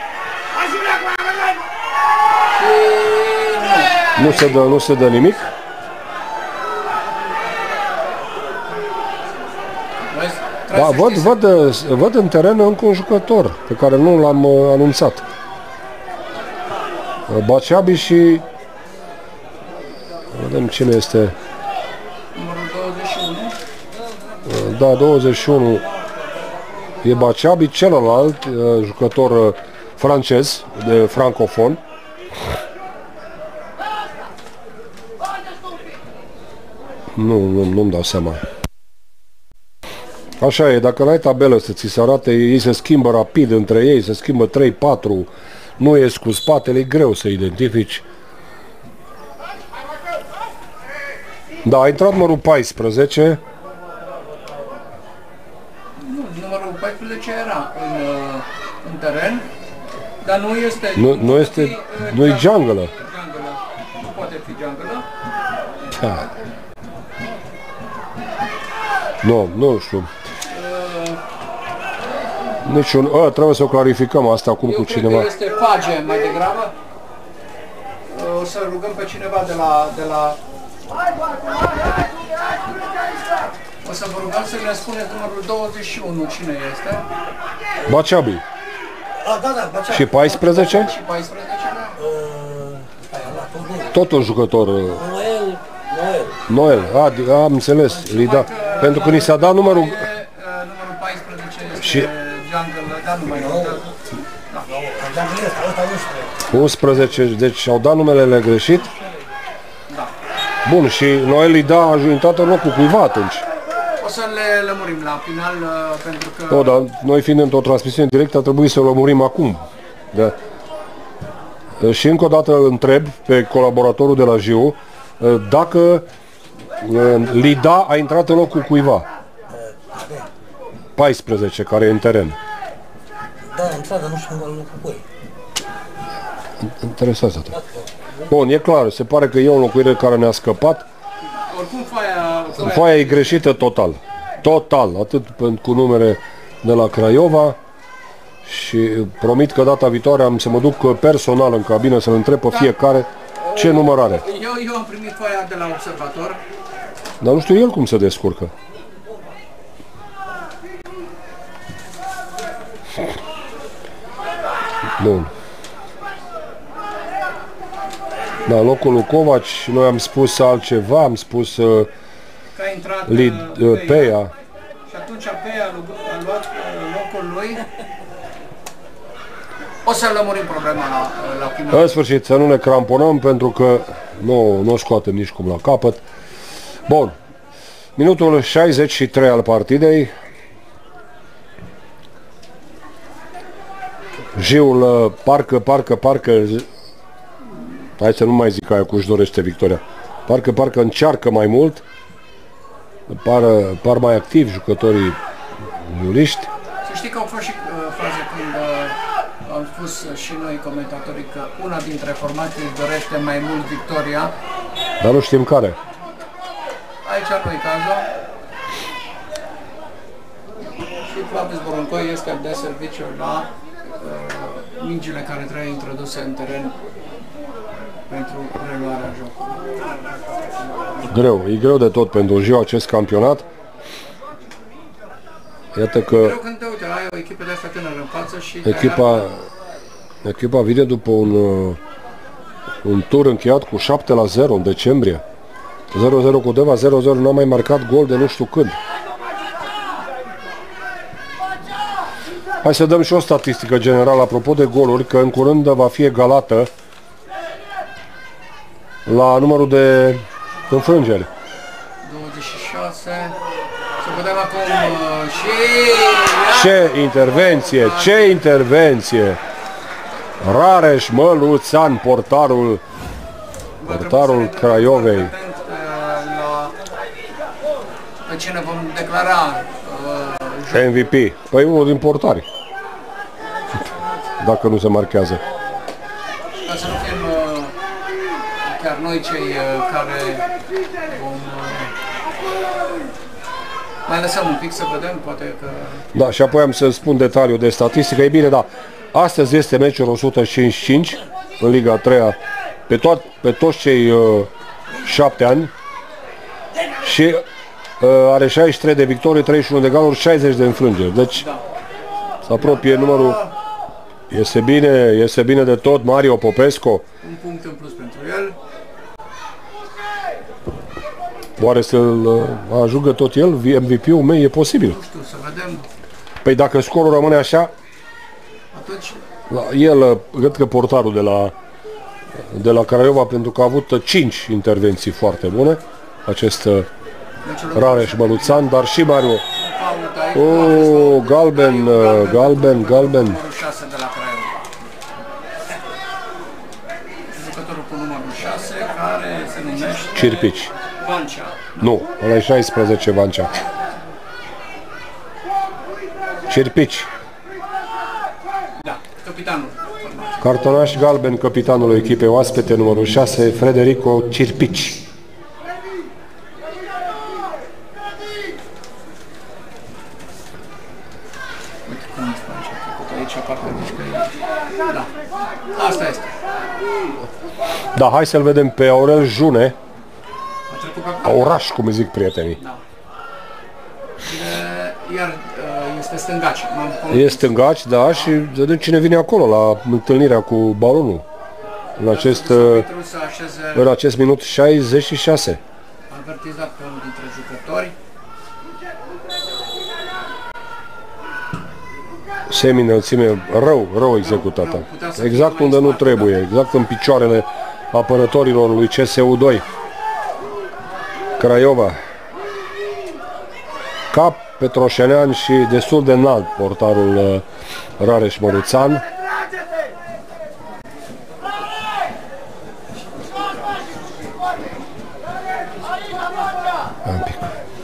Nu se dă nimic. Da, văd în teren încă un jucător pe care nu l-am anunțat. Baciabi și... Vedem cine este. Numărul 21. Da, 21 e Baciabi, celălalt jucător francez, de francofon. Nu-mi dau seama. Așa e, dacă n-ai tabelă să ți se arate, ei se schimbă rapid între ei, se schimbă 3-4, nu ies cu spatele, e greu să identifici. Da, a intrat numărul 14. Numărul 14 era în teren, dar nu este... Nu e Giangălă. Nu poate fi Giangălă. Da. Nu știu. Niciun... trebuie să o clarificăm asta acum cu cineva. Eu cred că este Fage mai degrabă. O să rugăm pe cineva de la... O să vă rugăm să ne spuneți numărul 21, cine este? Baciabi. Da, Baciabi. Și 14? Și 14, Tot un jucător. Noel. Am înțeles. Da. Pentru că ni s-a dat numărul... Numărul 14 este și... Jungle, dar nu mai notează. 11, deci au dat numelele greșit? Da. Bun, și Noel Ida a intrat în locul cuiva atunci. O să le lămurim la final, pentru că... Nu, dar noi fiind într-o transmisiune directă, a trebuit să o lămurim acum. Da. Și încă o dată întreb pe colaboratorul de la JIU dacă Lida a intrat în locul cuiva. 14, care e în teren. Da, într-adă, nu știu în locul cui. Interesează atât. Bun, e clar, se pare că e o înlocuire care ne-a scăpat. Oricum foaia e greșită total. Total, atât cu numere de la Craiova. Și promit că data viitoare am să mă duc personal în cabină să-l întreb pe fiecare ce număr are. Eu am primit foaia de la observator. Dar nu știu el cum se descurcă. Bun. Da, locul lui Covaci, noi am spus altceva, am spus că a intrat Peia. Și atunci Peia a luat locul lui. O să lămurim problema la final. În sfârșit, să nu ne cramponăm, pentru că nu o scoatem nici cum la capăt. Bun. Minutul 63 al partidei. Jiul parcă, hai să nu mai zic aia cu își dorește victoria. Parcă încearcă mai mult. Par mai activi jucătorii iuliști. Să știi că au fost și faze când am spus și noi comentatorii că una dintre formații își dorește mai mult victoria. Dar nu știm care. Aici nu-i cazul. Și Flavius Boruncoi este de serviciu la mingile care trebuie introduse în teren pentru reluarea jocului. E greu de tot pentru Jiu acest campionat. Iată că greu când te uite, ai o echipă de asta tânără în față și echipa vine după un tur încheiat cu 7-0 în decembrie. 0-0 cu Deva, 0-0, n-a mai marcat gol de nu știu când. Hai să dăm și o statistică generală apropo de goluri, că în curând va fi egalată la numărul de înfrângeri. 26. Să vedem acum și... Ce intervenție, ce intervenție! Rareș Măluțan, portarul Craiovei. Pe cine vom declara MVP. Păi unul din portari. Dacă nu se marchează. ca să nu fim chiar noi cei care vom... mai lăsăm un pic să vedem, poate că... Da, și apoi am să spun detaliul de statistică. E bine, da. Astăzi este meciul 155 în Liga 3 pe toți cei 7 ani și are 63 de victorii, 31 de galuri, 60 de înfrângeri. Deci se apropie numărul. Este bine de tot Mario Popescu. Un punct în plus pentru el. Oare să-l ajungă tot el? MVP-ul meu e posibil. Nu știu, să vedem. Păi dacă scorul rămâne așa, Atunci, el, cred că portarul de la Craiova, pentru că a avut 5 intervenții foarte bune, acest Rareș Măluțan, dar și Mario. Galben. numărul 6 de la Craiova. Jucătorul cu numărul 6, care se numește... Cirpici. Vancea. Nu, ăla e 16 Vancea. Cirpici. Da, capitanul. Cartonaș galben capitanul echipei oaspete, numărul 6, Frederico Cirpici. Uite cum îți face făcut aici, parcă mișcă. Da, asta este. Da, hai să-l vedem pe Aurel June. A trecut pe Auraș, cum îi zic prietenii. Da. Iar este stângaci. E stângaci, da, și vedem cine vine acolo la întâlnirea cu balonul. În acest minut 66. Avertizat pe unul dintre jucători. Semi-înălțime rău executată. Exact unde nu trebuie, exact în picioarele apărătorilor lui CSU2. Craiova. Cap petroșenean și destul de înalt portarul Rareș Măluțan. Un pic.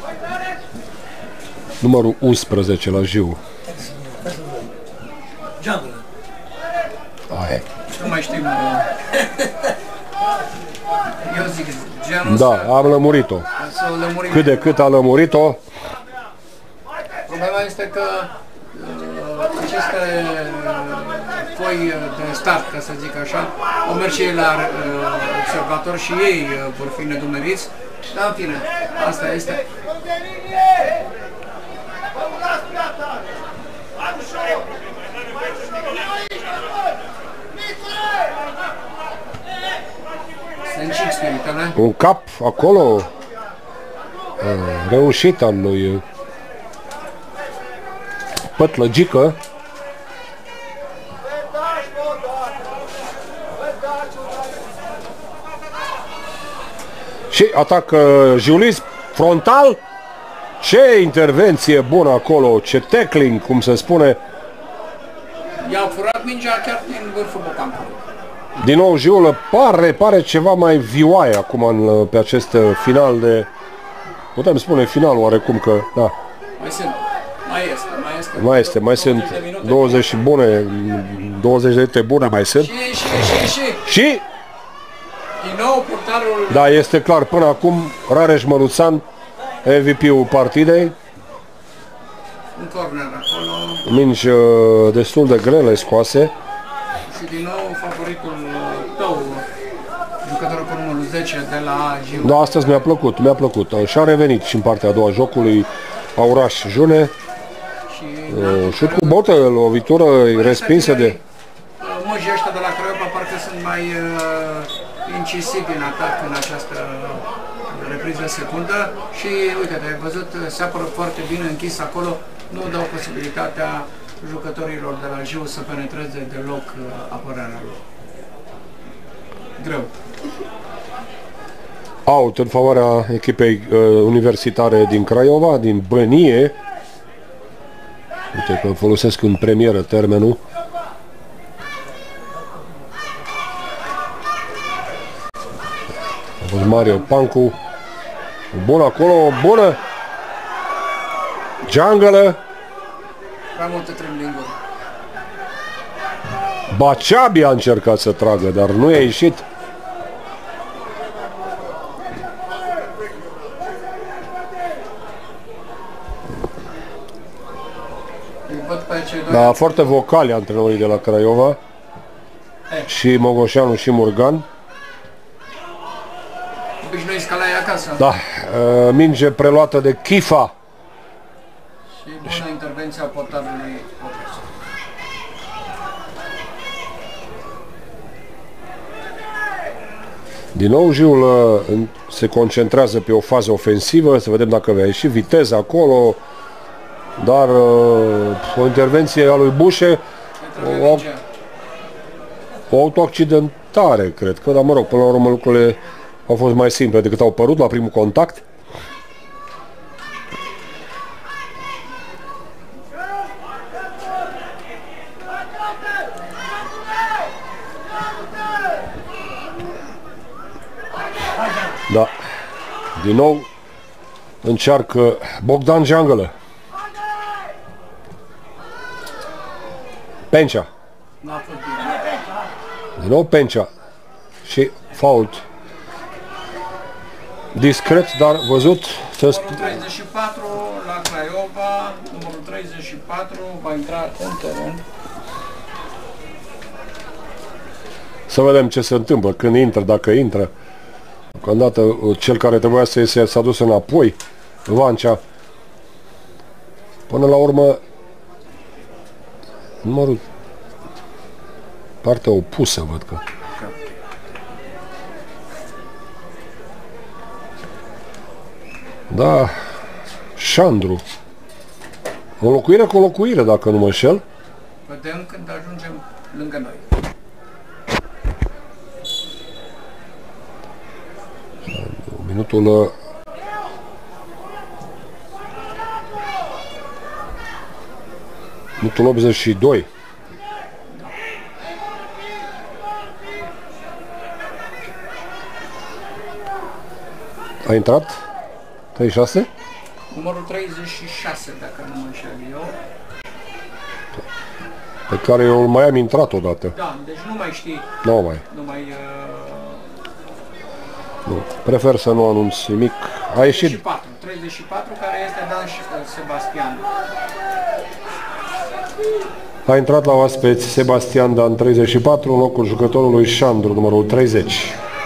Numărul 11 la Jiu. Aia. Nu mai știm. Eu zic genul Da, am lămurit-o. să lămurim. Cât de cât a lămurit-o. Problema este că aceste foi de start, ca să zic așa, au mers și ei la observator și ei vor fi nedumeriți. Dar în fine, asta este. Se încing spiritele. Un cap acolo reușit al lui Pătlăgică. Și atacă Julis frontal. Ce intervenție bună acolo, ce tackling, cum se spune. I-au furat mingea chiar din vârful bocampului. Din nou Giulă pare ceva mai vioaie acum pe acest final de... Putem spune final oarecum că... Da. Mai sunt 20 bune, 20 de minute bune mai sunt. Și din nou portarul... Da, este clar, până acum Rareș Măluțan, MVP-ul partidei. Un corner acolo. Mingi destul de grele scoase. Și din nou favoritul tău, jucătorul cu numărul 10 de la Jiu. Da, astăzi mi-a plăcut. Și-a revenit și în partea a doua jocului Auraș June. Șut cu botă, lovitură respinsă de... Măjii ăștia de la Craiova parcă sunt mai incisivi în atac în această repriză secundă și uite, ai văzut, se apără foarte bine închis acolo, nu dau posibilitatea jucătorilor de la Jiu să penetreze deloc apărarea lor. Greu. Out în favoarea echipei universitare din Craiova, din Bănie. Uite că folosesc în premieră termenul. A fost Mario Pancu. Bun acolo, bună! Jungle. Prea multă tremblinguri. Baciabi a încercat să tragă, dar nu i-a ieșit. Da, foarte vocali antrenorii de la Craiova. Și Mogoșanu și Murgan. Obișnuiți ca la ei acasă. Da, minge preluată de Chifa. Și bună intervenție a portarului Popescu. Din nou Jiul se concentrează pe o fază ofensivă, să vedem dacă va ieși viteza acolo, dar o intervenție a lui Bușe, o autoaccidentare, cred că, dar mă rog, până la urmă lucrurile au fost mai simple decât au părut la primul contact. Da, din nou încearcă Bogdan Jungle. Pencea. Din nou Pencea. Și fault. Discret, dar văzut. Numărul 34 la Craiova, numărul 34 va intra în teren. Să vedem ce se întâmplă, când intră, dacă intră. Deocamdată cel care trebuia să iese s-a dus înapoi, Vancea. Până la urmă, numărul partea opusă, văd că. Da, Șandru. O locuire cu o locuire, dacă nu mă înșel. Vedem când ajungem lângă noi. Minutul minutul 82. A intrat? 36? Numărul 36, dacă nu mă înșel eu. Pe care eu mai am intrat odată. Da, deci nu mai știi. Nu mai. Nu mai... Nu. Prefer să nu anunț nimic. A ieșit 34, care este Dan Sebastian. A intrat la oaspeți Sebastian Dan 34 în locul jucătorului Șandru, numărul 30.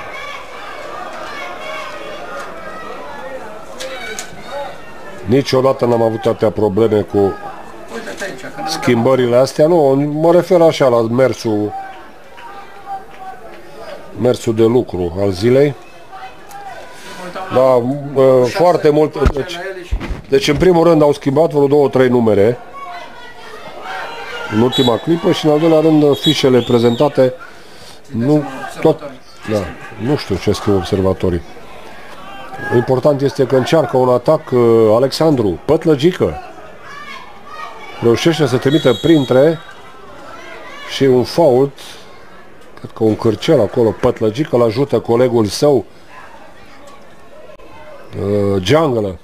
Niciodată n-am avut atâtea probleme cu schimbările astea. Nu, mă refer așa la mersul de lucru al zilei. Da, foarte mult. Deci în primul rând au schimbat vreo 2-3 numere în ultima clipă și în al doilea rând fișele prezentate nu tot, da, nu știu ce scriu observatorii. Important este că încearcă un atac Alexandru Pătlăgică. Reușește să trimită printre și un fault, cred că un cârcel acolo. Pătlăgică îl ajută colegul său Jungle.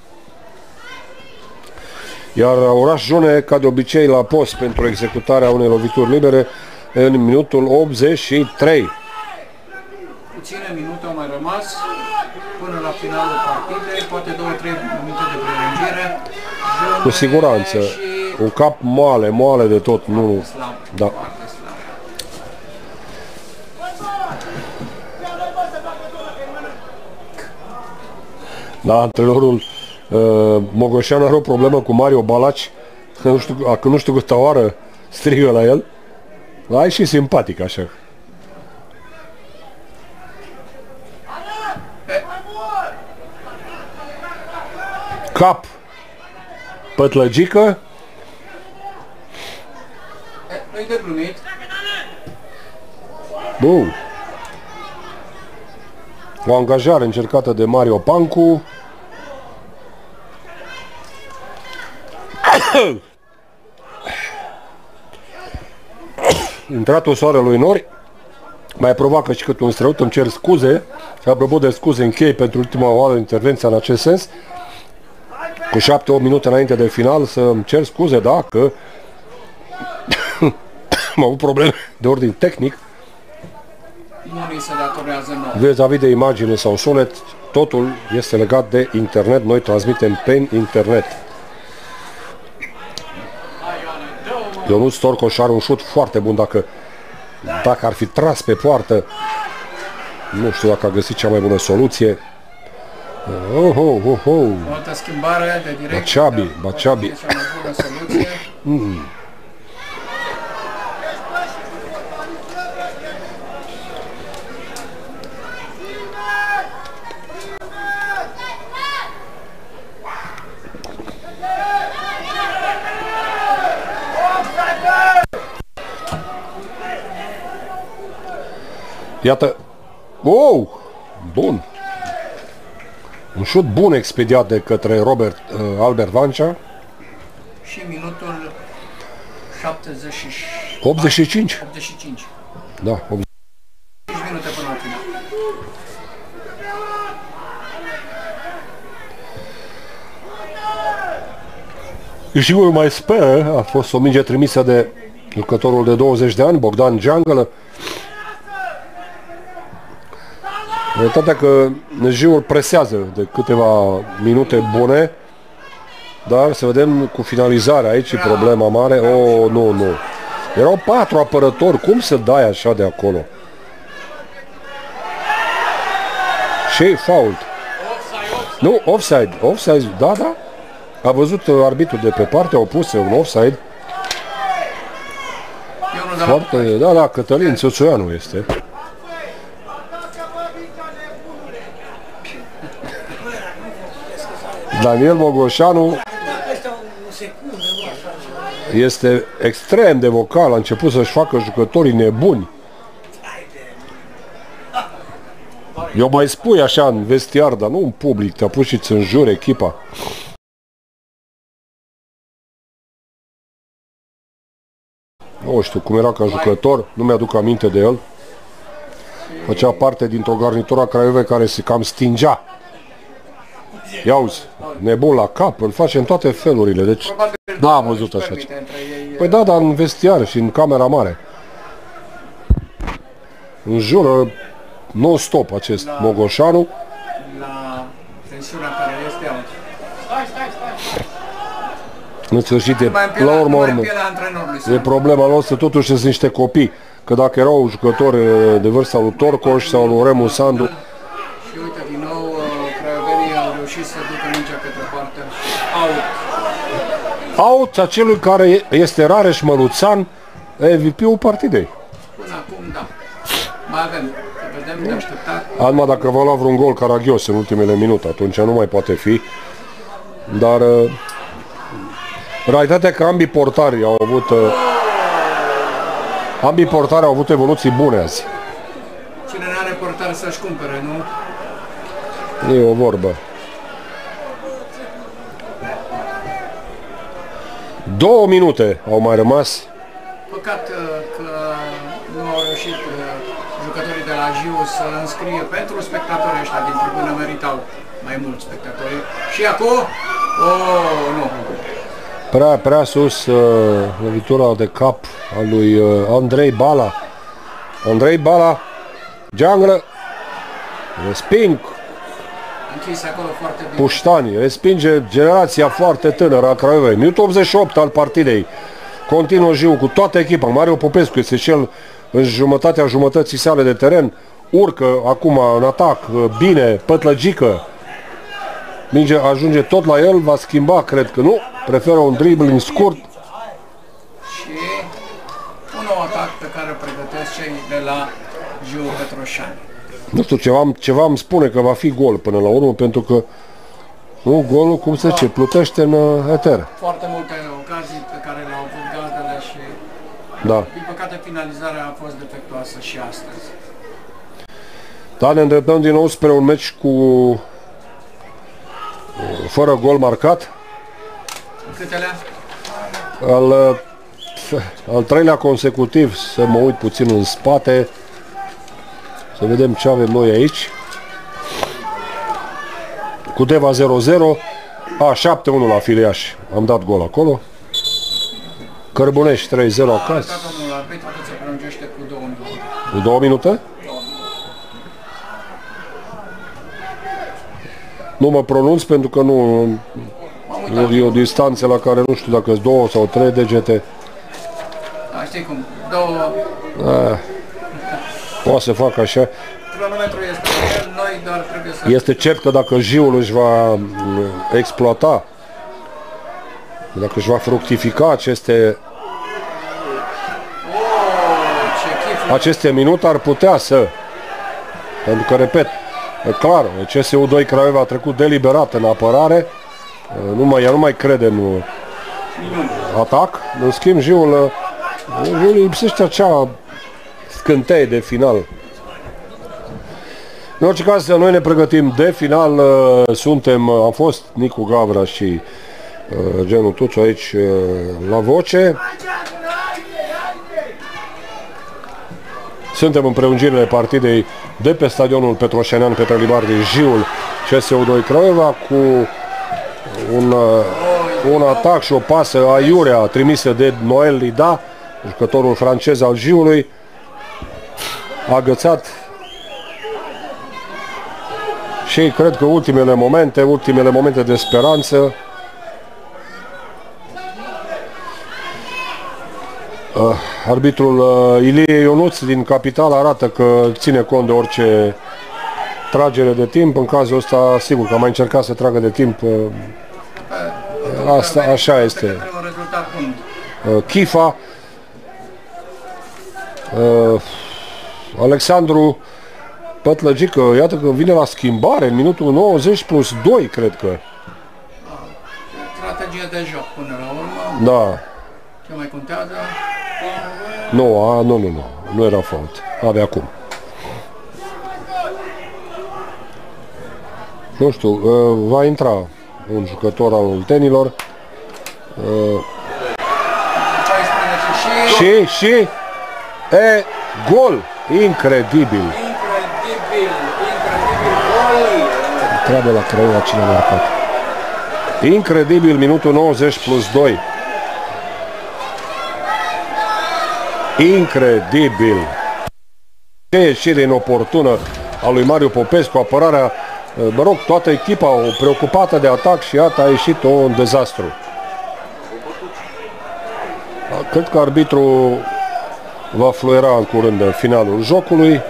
Iar Oraș June, ca de obicei, la post pentru executarea unei lovituri libere în minutul 83. Puține minute au mai rămas până la finalul partidei, poate 2-3 minute de prelungire. Cu siguranță. Un cap moale de tot. Nu. Da. Da, antrenorul Mogoșan are o problemă cu Mario Balaci. Nu știu câtă oară strigă la el. Dar e și simpatic așa. Cap Pătlăgică. Nu-i de glumit. Bun. O angajare încercată de Mario Pancu. Intratul soarelui nori mai provoacă și cât un străut, îmi cer scuze. Și apropo de scuze, închei pentru ultima oară intervenția în acest sens. Cu 7-8 minute înainte de final să-mi cer scuze dacă am avut probleme de ordin tehnic. Nu ni se datorează nouă. Vis-a-vis de imagine sau sunet, totul este legat de internet. Noi transmitem pe internet. Ionuț Torcoș are un șut foarte bun. Dacă ar fi tras pe poartă, nu știu dacă a găsit cea mai bună soluție. O altă schimbare de direcție. Baciabi. Cea mai bună soluție. Iată. Bun. Un șut bun expediat de către Albert Vancea. Și minutul 85. 85. Da, 5 minute până la final. Jigul mai speră, a fost o minge trimisă de jucătorul de 20 de ani, Bogdan Geanglă. Realitatea că Jiul presează de câteva minute bune, dar să vedem cu finalizarea aici problema mare. Nu. Erau 4 apărători, cum să dai așa de acolo? Și fault. Nu, offside, da. A văzut arbitrul de pe parte, au pus un offside. Foarte, da, Cătălin Țuțuianu este. Daniel Mogoșanu este extrem de vocal, a început să-și facă jucătorii nebuni. Eu mai spui așa în vestiar, dar nu în public, te apuci și îți înjuri echipa. Nu știu cum era ca jucător, nu mi-aduc aminte de el. Făcea parte dintr-o garnitură a Craiovei care se cam stingea. Ia uzi, nebun la cap, îl face în toate felurile, deci n-am văzut așa ceva. Păi da, dar în vestiar și în camera mare. Înjură non-stop acest Mogoșanu. La tensiunea care este altă. În sfârșit, la urmă, e problema noastră, totuși sunt niște copii. Că dacă erau jucători de vârsta lui Torcoș sau lui Remu Sandu. Și uite, din nou, craiovenii au reușit să ducă mingea către partea out acelui care este Rareș Măluțan, MVP-ul partidei. Până acum, da. Mai avem, vedem de așteptat. Alma, dacă va lua vreun gol caragios în ultimele minute, atunci nu mai poate fi. Dar realitatea că ambii portari au avut evoluții bune azi. Cine n-are portar să-și cumpere, nu? E o vorbă. 2 minute au mai rămas. Păcat că nu au reușit jucătorii de la Jiu să înscrie pentru spectatorii ăștia din tribună, meritau mai mulți spectatori. Și acum, nu. Prea sus lovitura de cap a lui Andrei Bala. Andrei Bala, Geanglă, resping. Închis acolo foarte bine. Puștani, respinge generația foarte tânără a Craiovei. Minutul 88 al partidei. Continuă Jiu cu toată echipa. Mario Popescu este cel în jumătății sale de teren. Urcă acum în atac, bine, pătlăgică. Minge ajunge tot la el, va schimba, cred că nu. Preferă un dribbling scurt. Și un nou atac pe care îl pregătesc cei de la Jiu Petroșani. Nu știu, ceva îmi spune că va fi gol până la urmă, pentru că nu, golul, cum se zice, plutește în eter. Foarte multe ocazii pe care le-au avut gazdele și din păcate finalizarea a fost defectuoasă și astăzi. Da, ne îndreptăm din nou spre un meci cu fără gol marcat. Câtele? Al treilea consecutiv, să mă uit puțin în spate, să vedem ce avem noi aici. Cu Deva 0-0, 7-1 la Filiaș, am dat gol acolo. Cărbunești 3-0 acasă. Domnul arbitru că se prelungește cu 2 minute. Cu 2 minute? Nu mă pronunț pentru că nu e o distanță la care nu știu dacă sunt 2 sau 3 degete. Da, știi cum, 2... Poate să fac așa. Cronometrul este el, noi doar trebuie să... Este cert că dacă Jiul își va exploata, dacă își va fructifica aceste minute, ar putea să... Pentru că, repet, clar, CSU 2 Craiova a trecut deliberat în apărare, ea nu mai crede în atac. În schimb, Jiul lipsește acea scânteie de final. În orice caz, noi ne pregătim de final. Am fost Nicu Gavra și Genu Tuțu aici la voce. Suntem în prelungirile partidei de pe stadionul Petroșenean Petre Libardi, Jiul CSU 2 Craiova, cu un atac și o pasă aiurea trimisă de Noel Lida, jucătorul francez al Jiului. A agățat și cred că ultimele momente de speranță. Arbitrul Ilie Ionuț din Capital arată că ține cont de orice tragere de timp. În cazul ăsta, sigur că a mai încercat să tragă de timp. Asta așa este. Chifa. Alexandru Pătlăgică, iată că vine la schimbare în minutul 90 plus 2, cred că. Strategie de joc până la urmă. Da. Ce mai contează? Nu era fault. Avea acum. Nu știu, va intra un jucător al oltenilor. Și gol! Incredibil! Treabă la Craiova, cine a marcat. Incredibil, minutul 90 plus 2. Incredibil! Ce ieșire inoportună a lui Mariu Popescu, apărarea, toată echipa o preocupată de atac și iată a ieșit un dezastru. Cred că arbitrul va fluiera în curând în finalul jocului.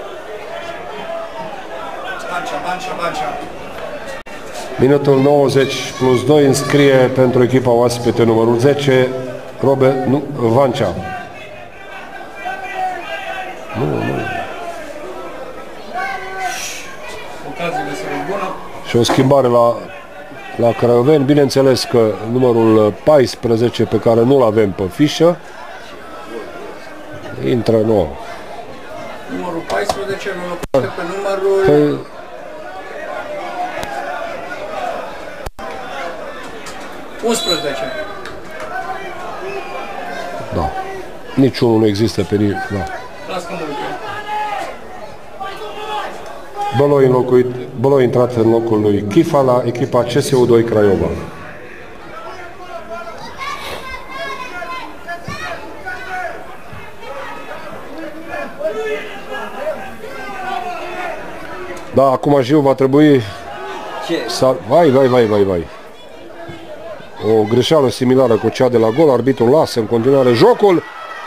Minutul 90 plus 2 înscrie pentru echipa oaspete numărul 10 Vancea. Și o schimbare la craioveni. Bineînțeles că numărul 14 pe care nu-l avem pe fișă intră nou. Numărul 14 îl înlocuiește pe numărul... 11. Da. Niciunul nu există pe nimeni. Da. Băloi intrat în locul lui Chifa la echipa CSU 2 Craiova. Da, acum Jiu va trebui să... Vai. O greșeală similară cu cea de la gol. Arbitrul lasă în continuare jocul.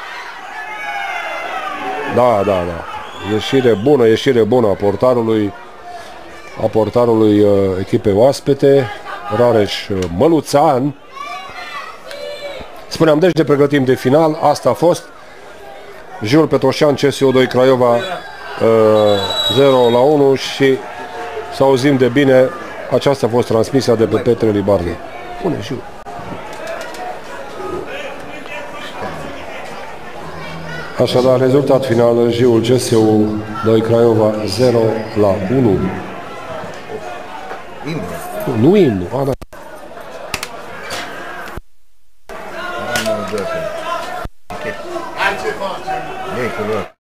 Da. Ieșire bună a portarului echipei oaspete, Rareș Măluțan. Spuneam, deci ne pregătim de final. Asta a fost. Jiul Petroșean, CSU 2 Craiova 0-1 și să auzim de bine. Aceasta a fost transmisia de pe Petre Libardi. Pune Jiu. Așadar, rezultat final, Jiul CSU 2 Craiova 0-1. Nu imnu, a, da. Hai ce faci?